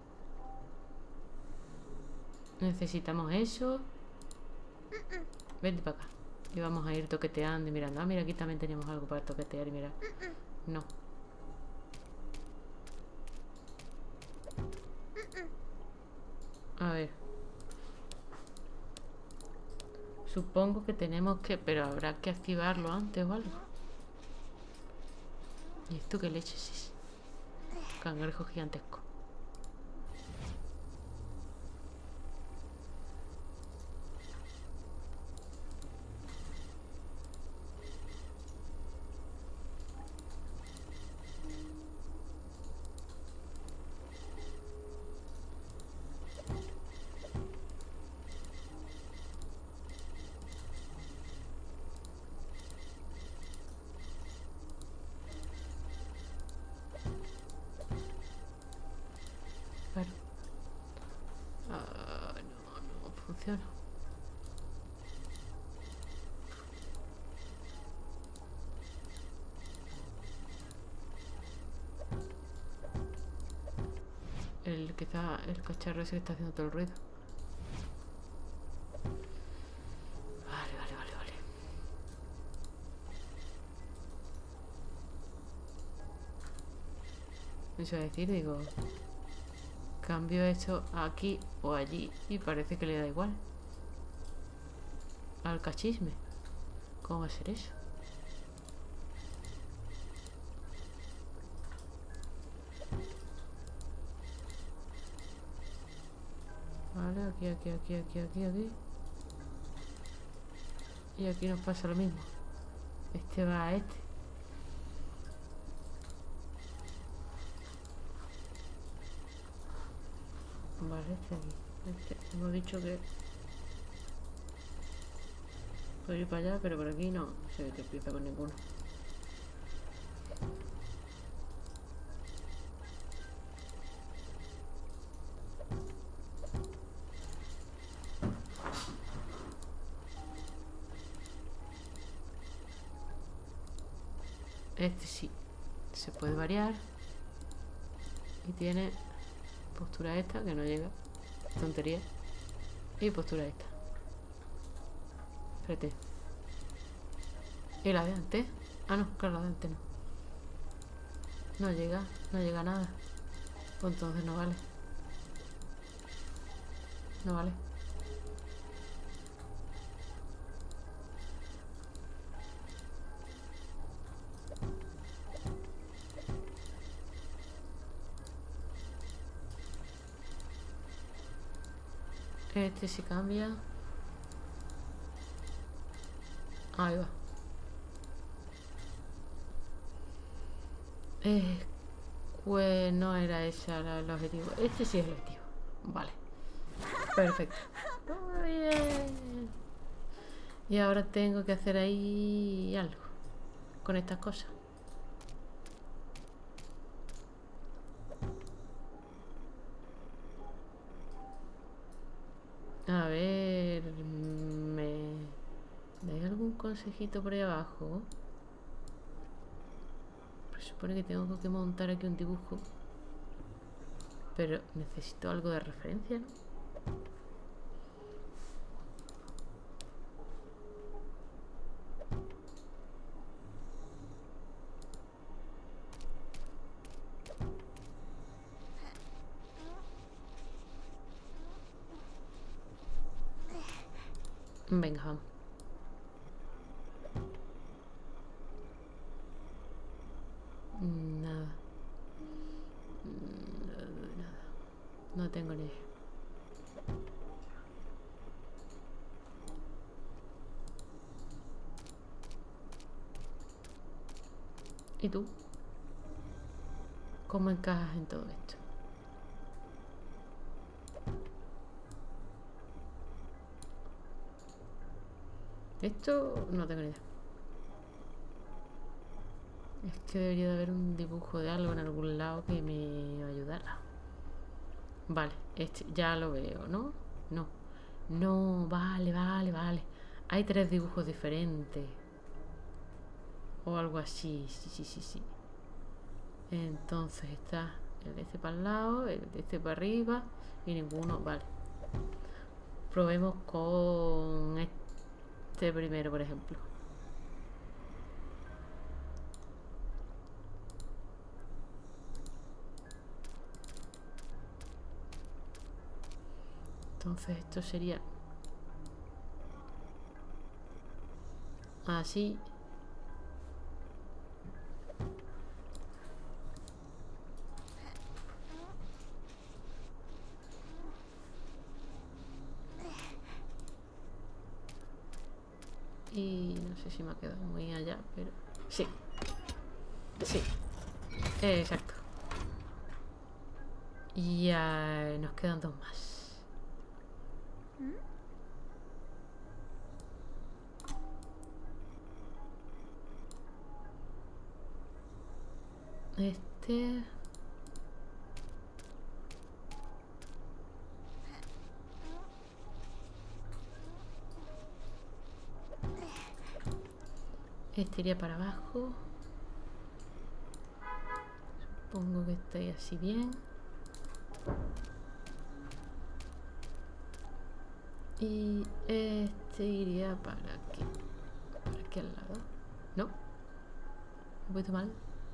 Necesitamos eso. Vente para acá. Y vamos a ir toqueteando y mirando. Ah, mira, aquí también teníamos algo para toquetear y mirar. No. A ver. Supongo que tenemos que... pero habrá que activarlo antes o algo. ¿Y esto qué leche es? Cangrejo gigantesco. funciona. Quizá el cacharro ese que está haciendo todo el ruido. Vale, vale, vale, vale. Eso es decir, digo, cambio esto aquí o allí y parece que le da igual al cachisme. ¿Cómo va a ser eso? Vale, aquí, aquí, aquí, aquí, aquí, aquí. Y aquí nos pasa lo mismo. Este va a este. Vale, este aquí. Hemos dicho que puedo ir para allá, pero por aquí no se empieza con ninguno. Este sí, se puede variar. Y tiene postura esta, que no llega. Tontería. Y postura esta. Espérate. ¿Y la de antes? Ah, no, claro, la de antes no. No llega a nada. Pues entonces no vale. No vale. Este sí cambia. Ahí va. Pues no era ese el objetivo. Este sí es el objetivo. Vale. Perfecto. Muy bien. Y ahora tengo que hacer ahí algo con estas cosas. A ver... ¿me dais algún consejito por ahí abajo? Pues supone que tengo que montar aquí un dibujo. Pero necesito algo de referencia, ¿no? Venga, vamos. Nada. Nada. No tengo ni idea. ¿Y tú? ¿Cómo encajas en todo esto? Esto no tengo ni idea. Es que debería de haber un dibujo de algo en algún lado que me ayudara. Vale, este ya lo veo, ¿no? No. No, vale, vale, vale. Hay 3 dibujos diferentes. O algo así, sí, sí, sí, sí. Entonces está el de este para el lado, el de este para arriba y ninguno, vale. Probemos con este primero, por ejemplo. Entonces esto sería así. Y no sé si me ha quedado muy allá, pero sí. Sí. Exacto. Y ya nos quedan 2 más. Este... Este iría para abajo. Supongo que estáis así bien. Y este iría para aquí. Para aquí al lado. No. ¿He puesto mal?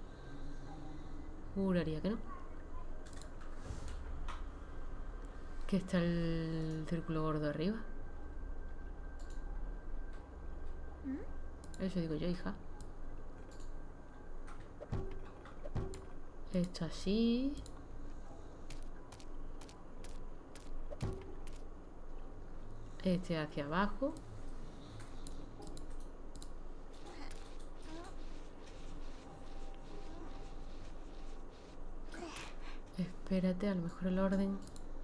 Juraría que no. Que está el círculo gordo arriba. Eso digo yo, hija. Esto así. Este hacia abajo. Espérate, a lo mejor el orden.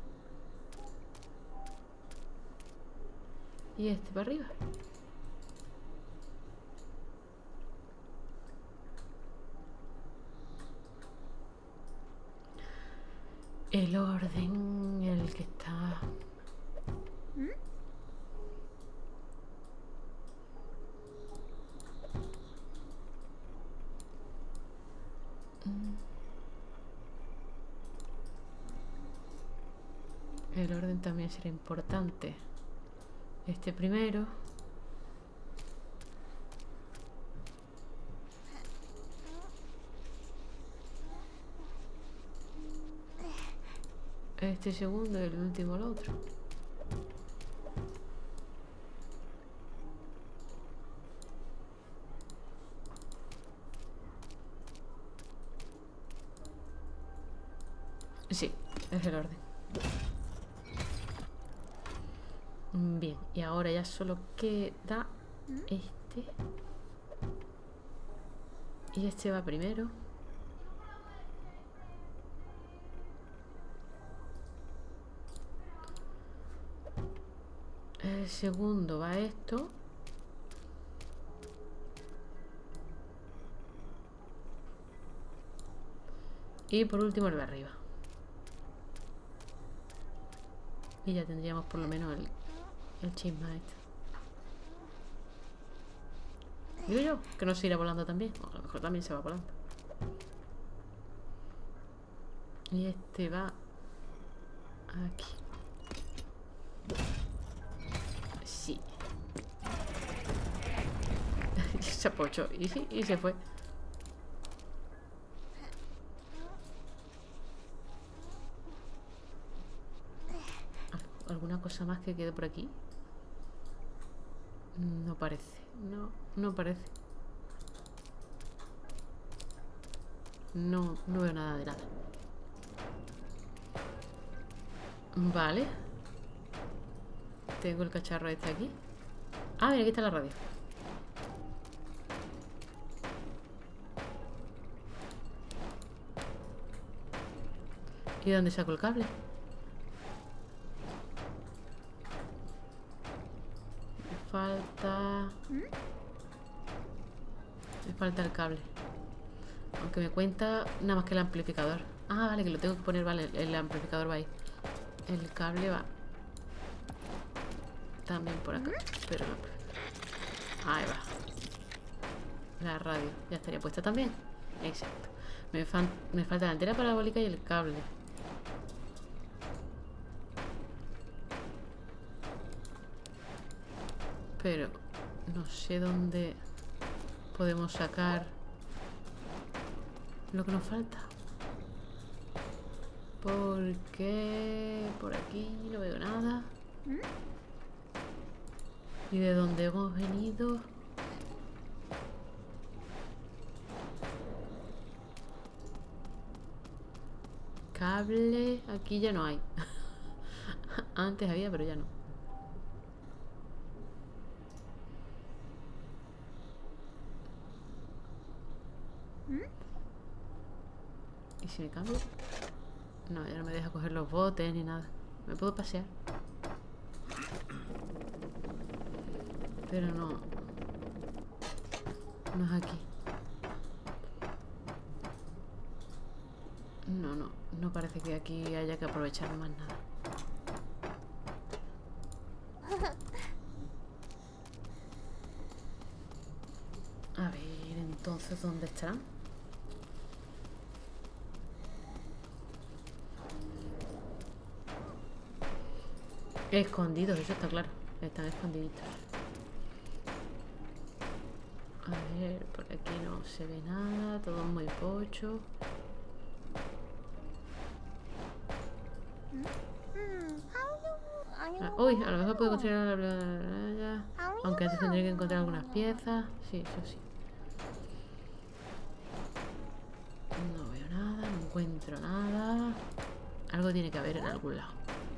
Y este para arriba. El orden, el que está... El orden también será importante. Este primero. Este segundo y el último el otro. Sí, es el orden. Bien, y ahora ya solo queda este. Y este va primero. El segundo va esto. Y por último el de arriba. Y ya tendríamos por lo menos el chisma este. Digo yo, que no se irá volando también. O a lo mejor también se va volando. Y este va aquí. Sí. Se apochó. Y sí, y se fue. ¿Alguna cosa más que quede por aquí? No parece. No parece. No veo nada de nada. Vale. Tengo el cacharro este aquí. Ah, mira, aquí está la radio. ¿Y dónde saco el cable? Me falta el cable. Aunque me cuenta nada más que el amplificador. Ah, vale, que lo tengo que poner, vale, el amplificador va ahí. El cable va también por acá. Pero no. Ahí va. La radio ya estaría puesta también. Exacto. Me falta la antena parabólica y el cable. Pero no sé dónde podemos sacar lo que nos falta. Porque por aquí no veo nada. ¿Y de dónde hemos venido? Cable. Aquí ya no hay. Antes había, pero ya no. ¿Y si me cambio? No, ya no me deja coger los botes ni nada. Me puedo pasear. Pero no. No es aquí. No parece que aquí haya que aprovechar más nada. A Entonces, ¿dónde estarán? Escondidos, eso está claro. Están escondiditos. A ver, por aquí no se ve nada. Todo muy pocho. Uy, a lo mejor puedo construir la playa. Aunque antes tendré que encontrar algunas piezas. Sí, eso sí. No veo nada, no encuentro nada. Algo tiene que haber en algún lado.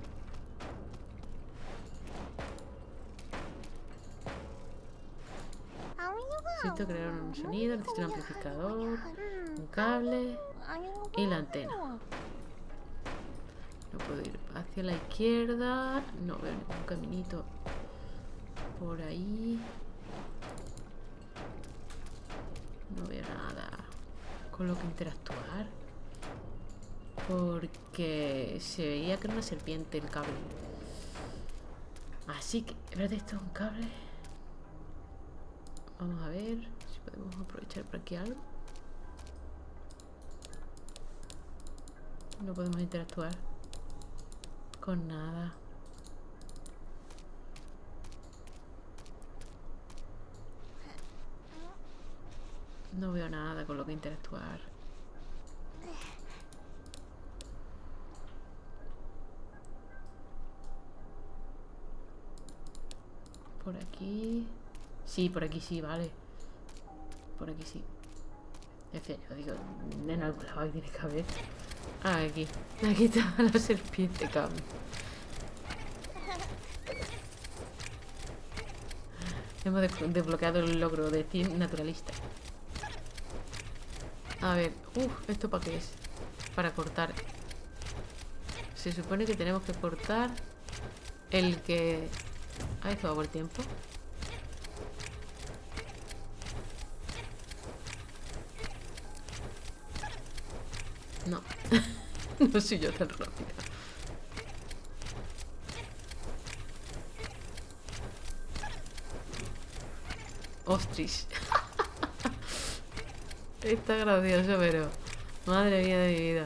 Necesito crear un sonido, necesito un amplificador, un cable y la antena. No puedo ir hacia la izquierda. No veo ningún caminito por ahí. No veo nada con lo que interactuar. Porque se veía que era una serpiente el cable. Así que, ¿verdad? Esto es un cable. Vamos a ver si podemos aprovechar por aquí algo. No podemos interactuar con nada. No veo nada con lo que interactuar. Por aquí. Sí, por aquí sí, vale. Por aquí sí. Es que yo digo, en algún lado tiene que haber. Ah, aquí. Aquí está la serpiente, cabrón. Hemos desbloqueado el logro de Team Naturalista. A ver, ¿esto para qué es? Para cortar. Se supone que tenemos que cortar el que... Ah, esto va por tiempo. No. No soy yo tan rápida. Ostris. Está gracioso, pero... Madre mía de mi vida.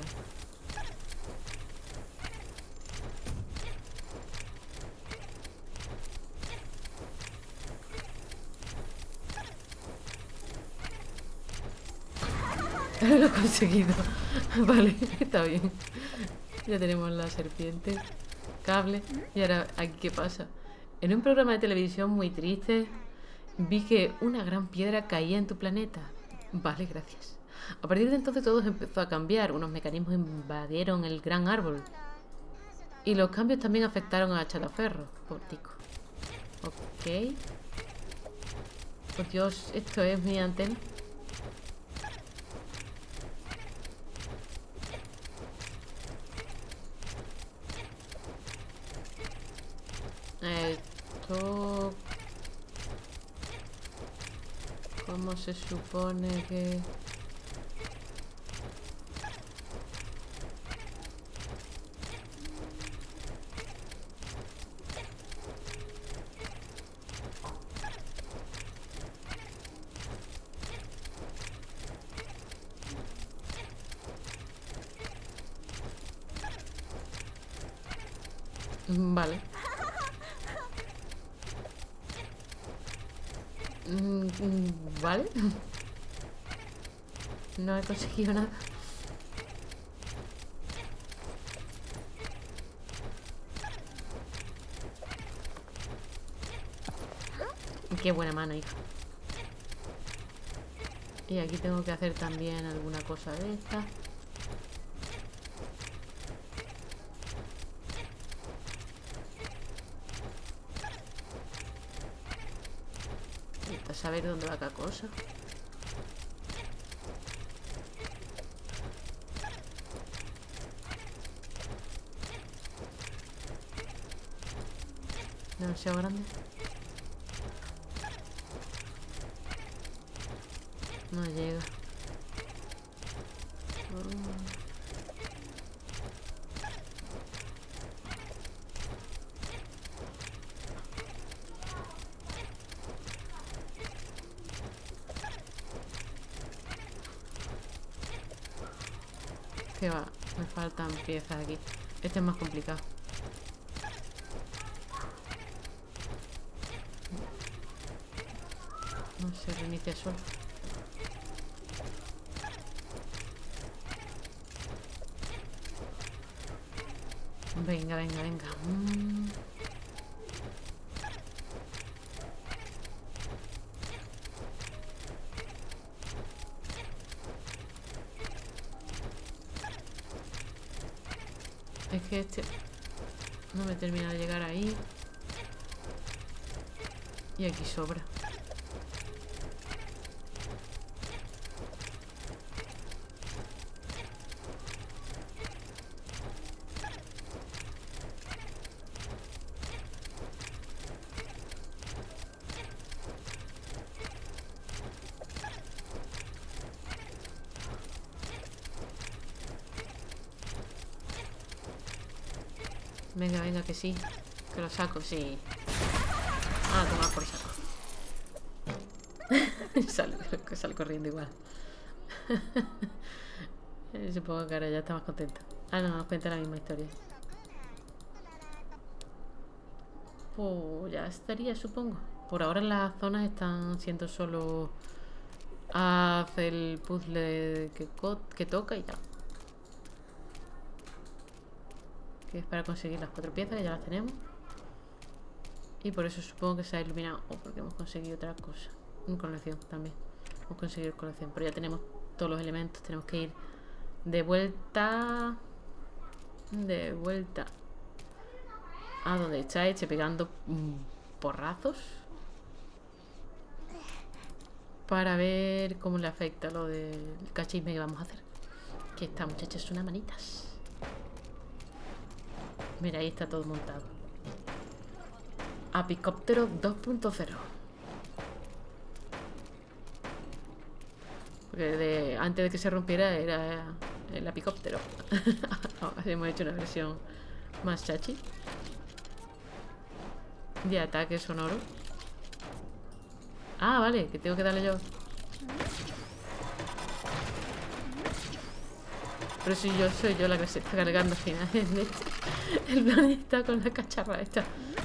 Lo he conseguido. Vale, está bien. Ya tenemos la serpiente, cable. Y ahora, ¿aquí qué pasa? En un programa de televisión muy triste, vi que una gran piedra caía en tu planeta. Vale, gracias. A partir de entonces todo empezó a cambiar. Unos mecanismos invadieron el gran árbol. Y los cambios también afectaron a Chataferro. Por tico. Ok. Oh Dios, esto es mi antena. Esto... ¿Cómo se supone que...? Vale. Vale. No he conseguido nada. Qué buena mano, hija. Y aquí tengo que hacer también alguna cosa de esta. Para saber dónde va cada cosa. Demasiado grande. No llega. Que va, me faltan piezas aquí. Este es más complicado. No se reinicia solo. Venga, venga, venga. Es que este no me termina de llegar ahí. Y aquí sobra. Venga, venga, que sí. Que lo saco, sí. Ah, toma por saco. sale corriendo igual. Supongo que ahora ya está más contento. Ah, no, nos cuenta la misma historia. Pues ya estaría, supongo. Por ahora las zonas están siendo solo... Haz el puzzle que toca y ya. Que es para conseguir las 4 piezas, que ya las tenemos. Y por eso supongo que se ha iluminado. O porque hemos conseguido otra cosa. Una colección también. Hemos conseguido colección. Pero ya tenemos todos los elementos. Tenemos que ir de vuelta. De vuelta. A donde está este pegando porrazos. Para ver cómo le afecta lo del cachisme que vamos a hacer. Que esta muchacha es una manitas. Mira, ahí está todo montado. Apicóptero 2.0. Porque antes de que se rompiera era el apicóptero. Hemos hecho una versión más chachi. De ataque sonoro. Ah, vale, que tengo que darle yo. Pero si yo soy yo la que se está cargando al final. El planeta con la cacharra esta.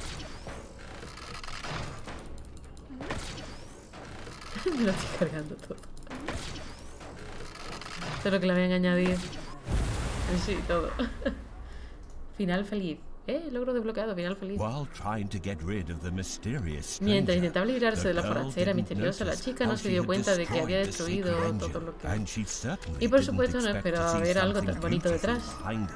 Me lo estoy cargando todo. Esto es lo que le habían añadido. Sí, todo. Final feliz. Logro desbloqueado, final feliz. Mientras intentaba librarse de la forastera misteriosa, la chica no se dio cuenta de que había destruido todo lo que... Y por supuesto no esperaba ver algo tan bonito detrás.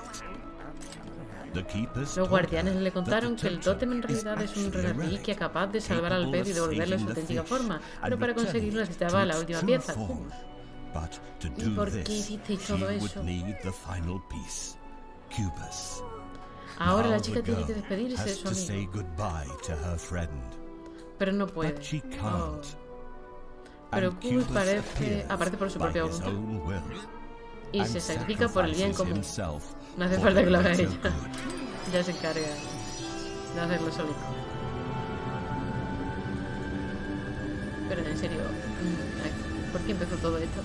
Los guardianes le contaron que el tótem en realidad es un reliquia capaz de salvar al pez y devolverle a su auténtica forma, pero para conseguirlo necesitaba la última pieza, Cubus. ¿Y por qué hicisteis todo eso? Ahora la chica tiene que despedirse de su amigo. Pero no puede. Oh. Pero Cubus aparece por su propia voluntad. Y se sacrifica por el bien común. No hace falta que lo haga ella. Ya se encarga de hacerlo solito. Pero en serio, ¿por qué empezó todo esto?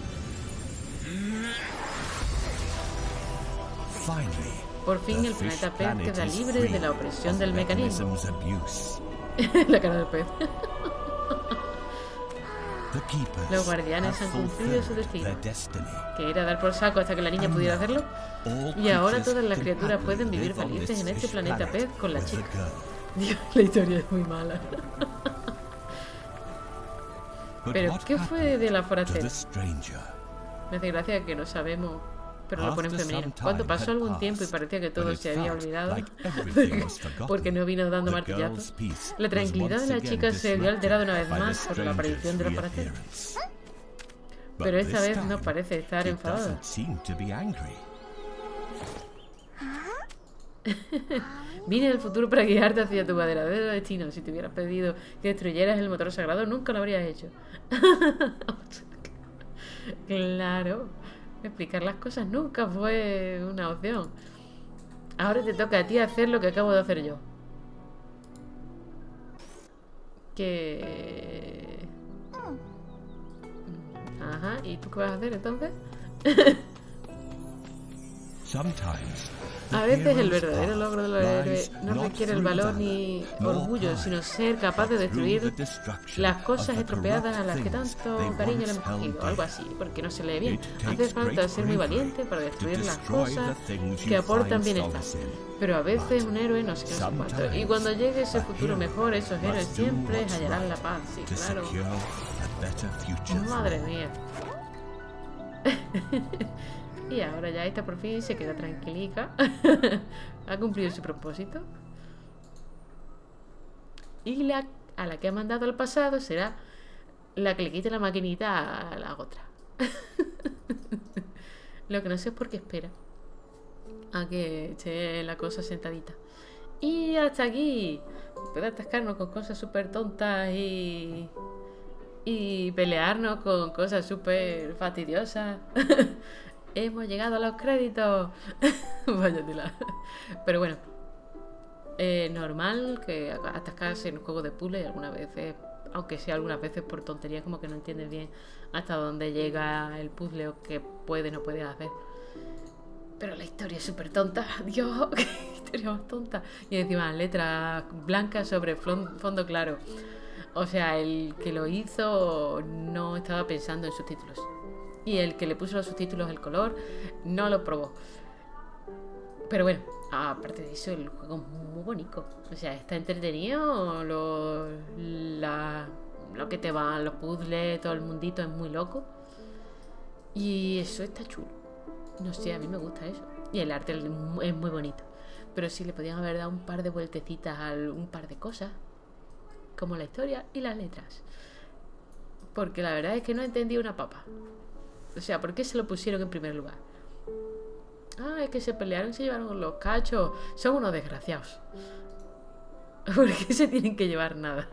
Por fin el planeta pez queda libre de la opresión del mecanismo. La cara del pez. Los guardianes han cumplido su destino, que era dar por saco hasta que la niña pudiera hacerlo. Y ahora todas las criaturas pueden vivir felices en este planeta pez con la chica. Dios, la historia es muy mala. ¿Pero qué fue de la forastera? Me hace gracia que no sabemos, pero lo ponen femenino. Cuando pasó algún tiempo y parecía que todo se había olvidado, porque no vino dando martillazos, la tranquilidad de la chica se vio alterada una vez más por la aparición de la forastera. Pero esta vez no parece estar enfadada. Vine del futuro para guiarte hacia tu verdadero destino. Si te hubieras pedido que destruyeras el motor sagrado, nunca lo habrías hecho. Claro, explicar las cosas nunca fue una opción. Ahora te toca a ti hacer lo que acabo de hacer yo. Que... Ajá, ¿y tú qué vas a hacer entonces? A veces el verdadero logro del héroe no requiere el valor ni orgullo, sino ser capaz de destruir las cosas estropeadas a las que tanto cariño le hemos cogido, algo así, porque no se lee bien. Hace falta ser muy valiente para destruir las cosas que aportan bienestar. Pero a veces un héroe no sé qué, no sé cuánto. Y cuando llegue ese futuro mejor, esos héroes siempre hallarán la paz, sí, claro. Madre mía. Y ahora ya esta por fin se queda tranquilica. Ha cumplido su propósito. Y a la que ha mandado al pasado será la que le quite la maquinita a la otra. Lo que no sé es por qué espera a que esté la cosa sentadita. Y hasta aquí. Puede atascarnos con cosas súper tontas y pelearnos con cosas súper fastidiosas. Hemos llegado a los créditos. Vaya tela. Pero bueno, normal que atascarse en un juego de puzzle y algunas veces, aunque sea algunas veces por tonterías, como que no entiendes bien hasta dónde llega el puzzle o qué puedes o no puedes hacer. Pero la historia es súper tonta. Dios, qué historia más tonta. Y encima letras blancas sobre fondo claro. O sea, el que lo hizo no estaba pensando en subtítulos. Y el que le puso los subtítulos, el color, no lo probó. Pero bueno, aparte de eso, el juego es muy bonito. O sea, está entretenido. Lo que te van, los puzzles, todo el mundito es muy loco. Y eso está chulo. No sé, a mí me gusta eso. Y el arte es muy bonito. Pero sí le podían haber dado un par de vueltecitas a un par de cosas, como la historia y las letras. Porque la verdad es que no entendí una papa. O sea, ¿por qué se lo pusieron en primer lugar? Es que se pelearon y se llevaron los cachos. Son unos desgraciados. ¿Por qué se tienen que llevar nada?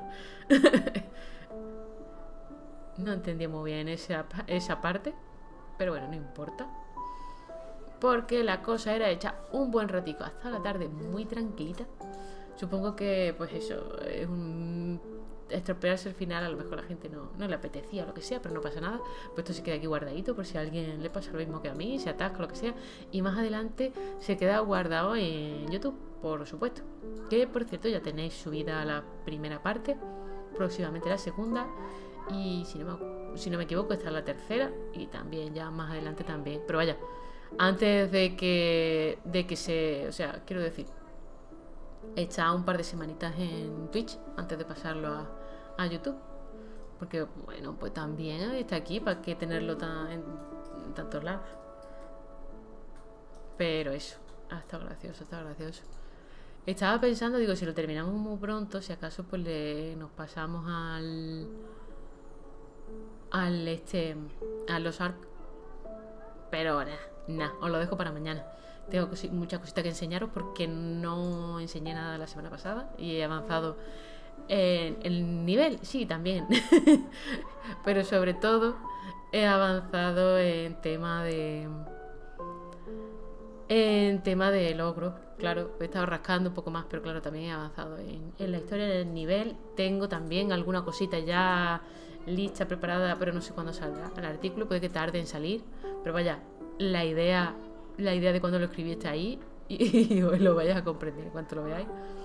No entendí muy bien esa parte. Pero bueno, no importa. Porque la cosa era hecha un buen ratico. Hasta la tarde muy tranquilita. Supongo que, pues eso, es estropearse el final, a lo mejor a la gente no le apetecía o lo que sea, pero no pasa nada. Pues esto se queda aquí guardadito por si a alguien le pasa lo mismo que a mí, se atasca o lo que sea. Y más adelante se queda guardado en YouTube, por supuesto. Que por cierto ya tenéis subida la primera parte, próximamente la segunda. Y si no me equivoco, está la tercera. Y también ya más adelante también. Pero vaya, antes de que o sea, quiero decir, he echado un par de semanitas en Twitch antes de pasarlo a YouTube. Porque, bueno, pues también está aquí, ¿para qué tenerlo en tantos lados? Pero eso, está gracioso, está gracioso. Estaba pensando, digo, si lo terminamos muy pronto, si acaso pues nos pasamos a los Ark. Pero nada, os lo dejo para mañana. Tengo muchas cositas que enseñaros porque no enseñé nada la semana pasada y he avanzado en el nivel, sí, también. Pero sobre todo he avanzado en tema de logros. Claro, he estado rascando un poco más, pero claro, también he avanzado en la historia, en el nivel. Tengo también alguna cosita ya lista, preparada, pero no sé cuándo saldrá el artículo. Puede que tarde en salir, pero vaya, la idea de cuando lo escribí está ahí y os lo vayáis a comprender en cuanto lo veáis.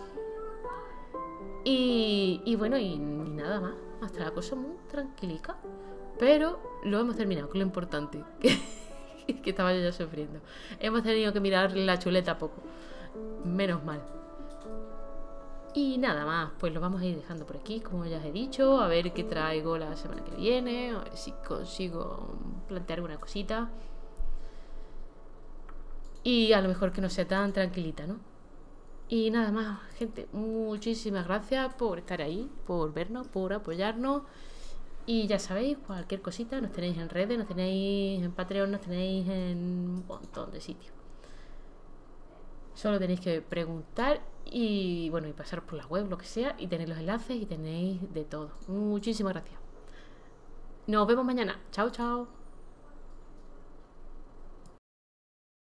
Y bueno, y nada más. Hasta la cosa muy tranquilica. Pero lo hemos terminado, que es lo importante. Que estaba yo ya sufriendo. Hemos tenido que mirar la chuleta poco. Menos mal. Y nada más, pues lo vamos a ir dejando por aquí, como ya os he dicho. A ver qué traigo la semana que viene. A ver si consigo plantear alguna cosita. Y a lo mejor que no sea tan tranquilita, ¿no? Y nada más, gente, muchísimas gracias por estar ahí, por vernos, por apoyarnos. Y ya sabéis, cualquier cosita, nos tenéis en redes, nos tenéis en Patreon, nos tenéis en un montón de sitios. Solo tenéis que preguntar y bueno, y pasar por la web, lo que sea, y tenéis los enlaces y tenéis de todo. Muchísimas gracias. Nos vemos mañana. Chao, chao.